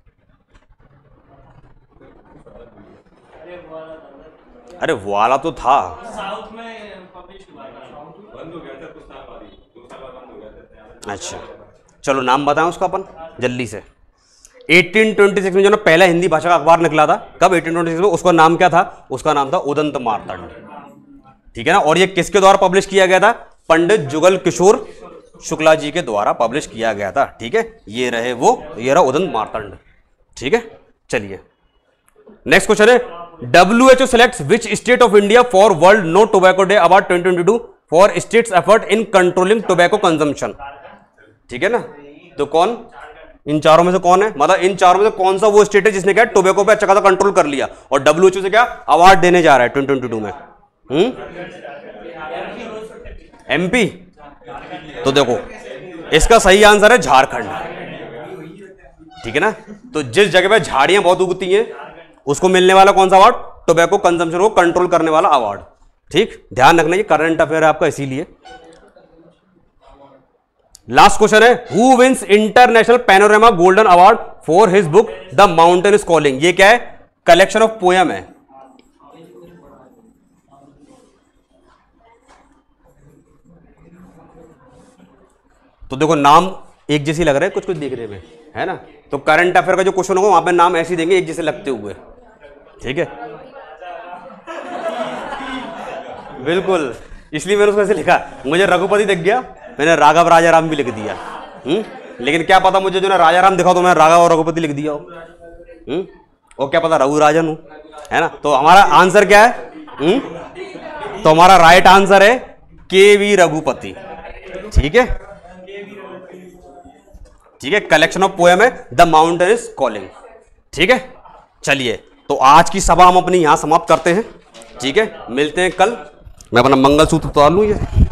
अरे वाला तो था, साउथ में पब्लिश हुआ बंद हो गया था कुछ साल बाद ही, दो साल बाद बंद हो गया था। अच्छा चलो नाम बताएं उसका अपन जल्दी से। अठारह सौ छब्बीस में जो ना पहला हिंदी भाषा का अखबार निकला था, कब? अठारह सौ छब्बीस में। उसका नाम क्या था? उसका नाम था उदंत मार्तंड, ठीक है ना। और ये किसके द्वारा पब्लिश किया गया था? पंडित जुगल किशोर शुक्ला जी के द्वारा पब्लिश किया गया था, ठीक है। ये रहे वो, ये रहा उदंत मार्तंड, ठीक है। चलिए नेक्स्ट क्वेश्चन है, W H O selects which state of India for world no tobacco day award twenty twenty two for states effort in controlling tobacco consumption, ठीक है ना। तो कौन इन चारों में से कौन है? मतलब इन चारों में से कौन सा वो स्टेट है जिसने क्या टोबैको पे अच्छा खासा कंट्रोल कर लिया और डब्ल्यू एच ओ से क्या अवार्ड देने जा रहा है ट्वेंटी ट्वेंटी टू में? हम्म एमपी। तो देखो इसका सही आंसर है झारखंड, ठीक है ना। तो जिस जगह पे झाड़ियां बहुत उगती हैं उसको मिलने वाला कौन सा अवार्ड? टोबैको कंजम्पशन को कंट्रोल करने वाला अवार्ड, ठीक। ध्यान रखना, ये करंट अफेयर है आपका, इसीलिए। लास्ट क्वेश्चन है, who wins international panorama golden award for his book the mountain is calling? ये क्या है? कलेक्शन ऑफ पोयम है। तो देखो नाम एक जैसी लग रहे हैं कुछ कुछ देखने में, है ना। तो करंट अफेयर का जो क्वेश्चन होगा वहां पे नाम ऐसे देंगे एक जैसे लगते हुए, ठीक है। बिल्कुल, इसलिए मैंने उसको ऐसे लिखा। मुझे रघुपति दिख गया, मैंने राघव राजा राम भी लिख दिया। हुँ? लेकिन क्या पता मुझे जो ना राजा राम दिखा तो मैंने राघव और रघुपति लिख दिया हो। हुँ? और क्या पता रघु राजन हूं, है ना। तो हमारा आंसर क्या है? हुँ? तो हमारा राइट आंसर है के वी रघुपति, ठीक है, ठीक है। कलेक्शन ऑफ पोएम है द माउंटेन इज कॉलिंग, ठीक है। चलिए तो आज की सभा हम अपनी यहां समाप्त करते हैं, ठीक है। मिलते हैं कल। मैं अपना मंगलसूत्र उतार लूं ये।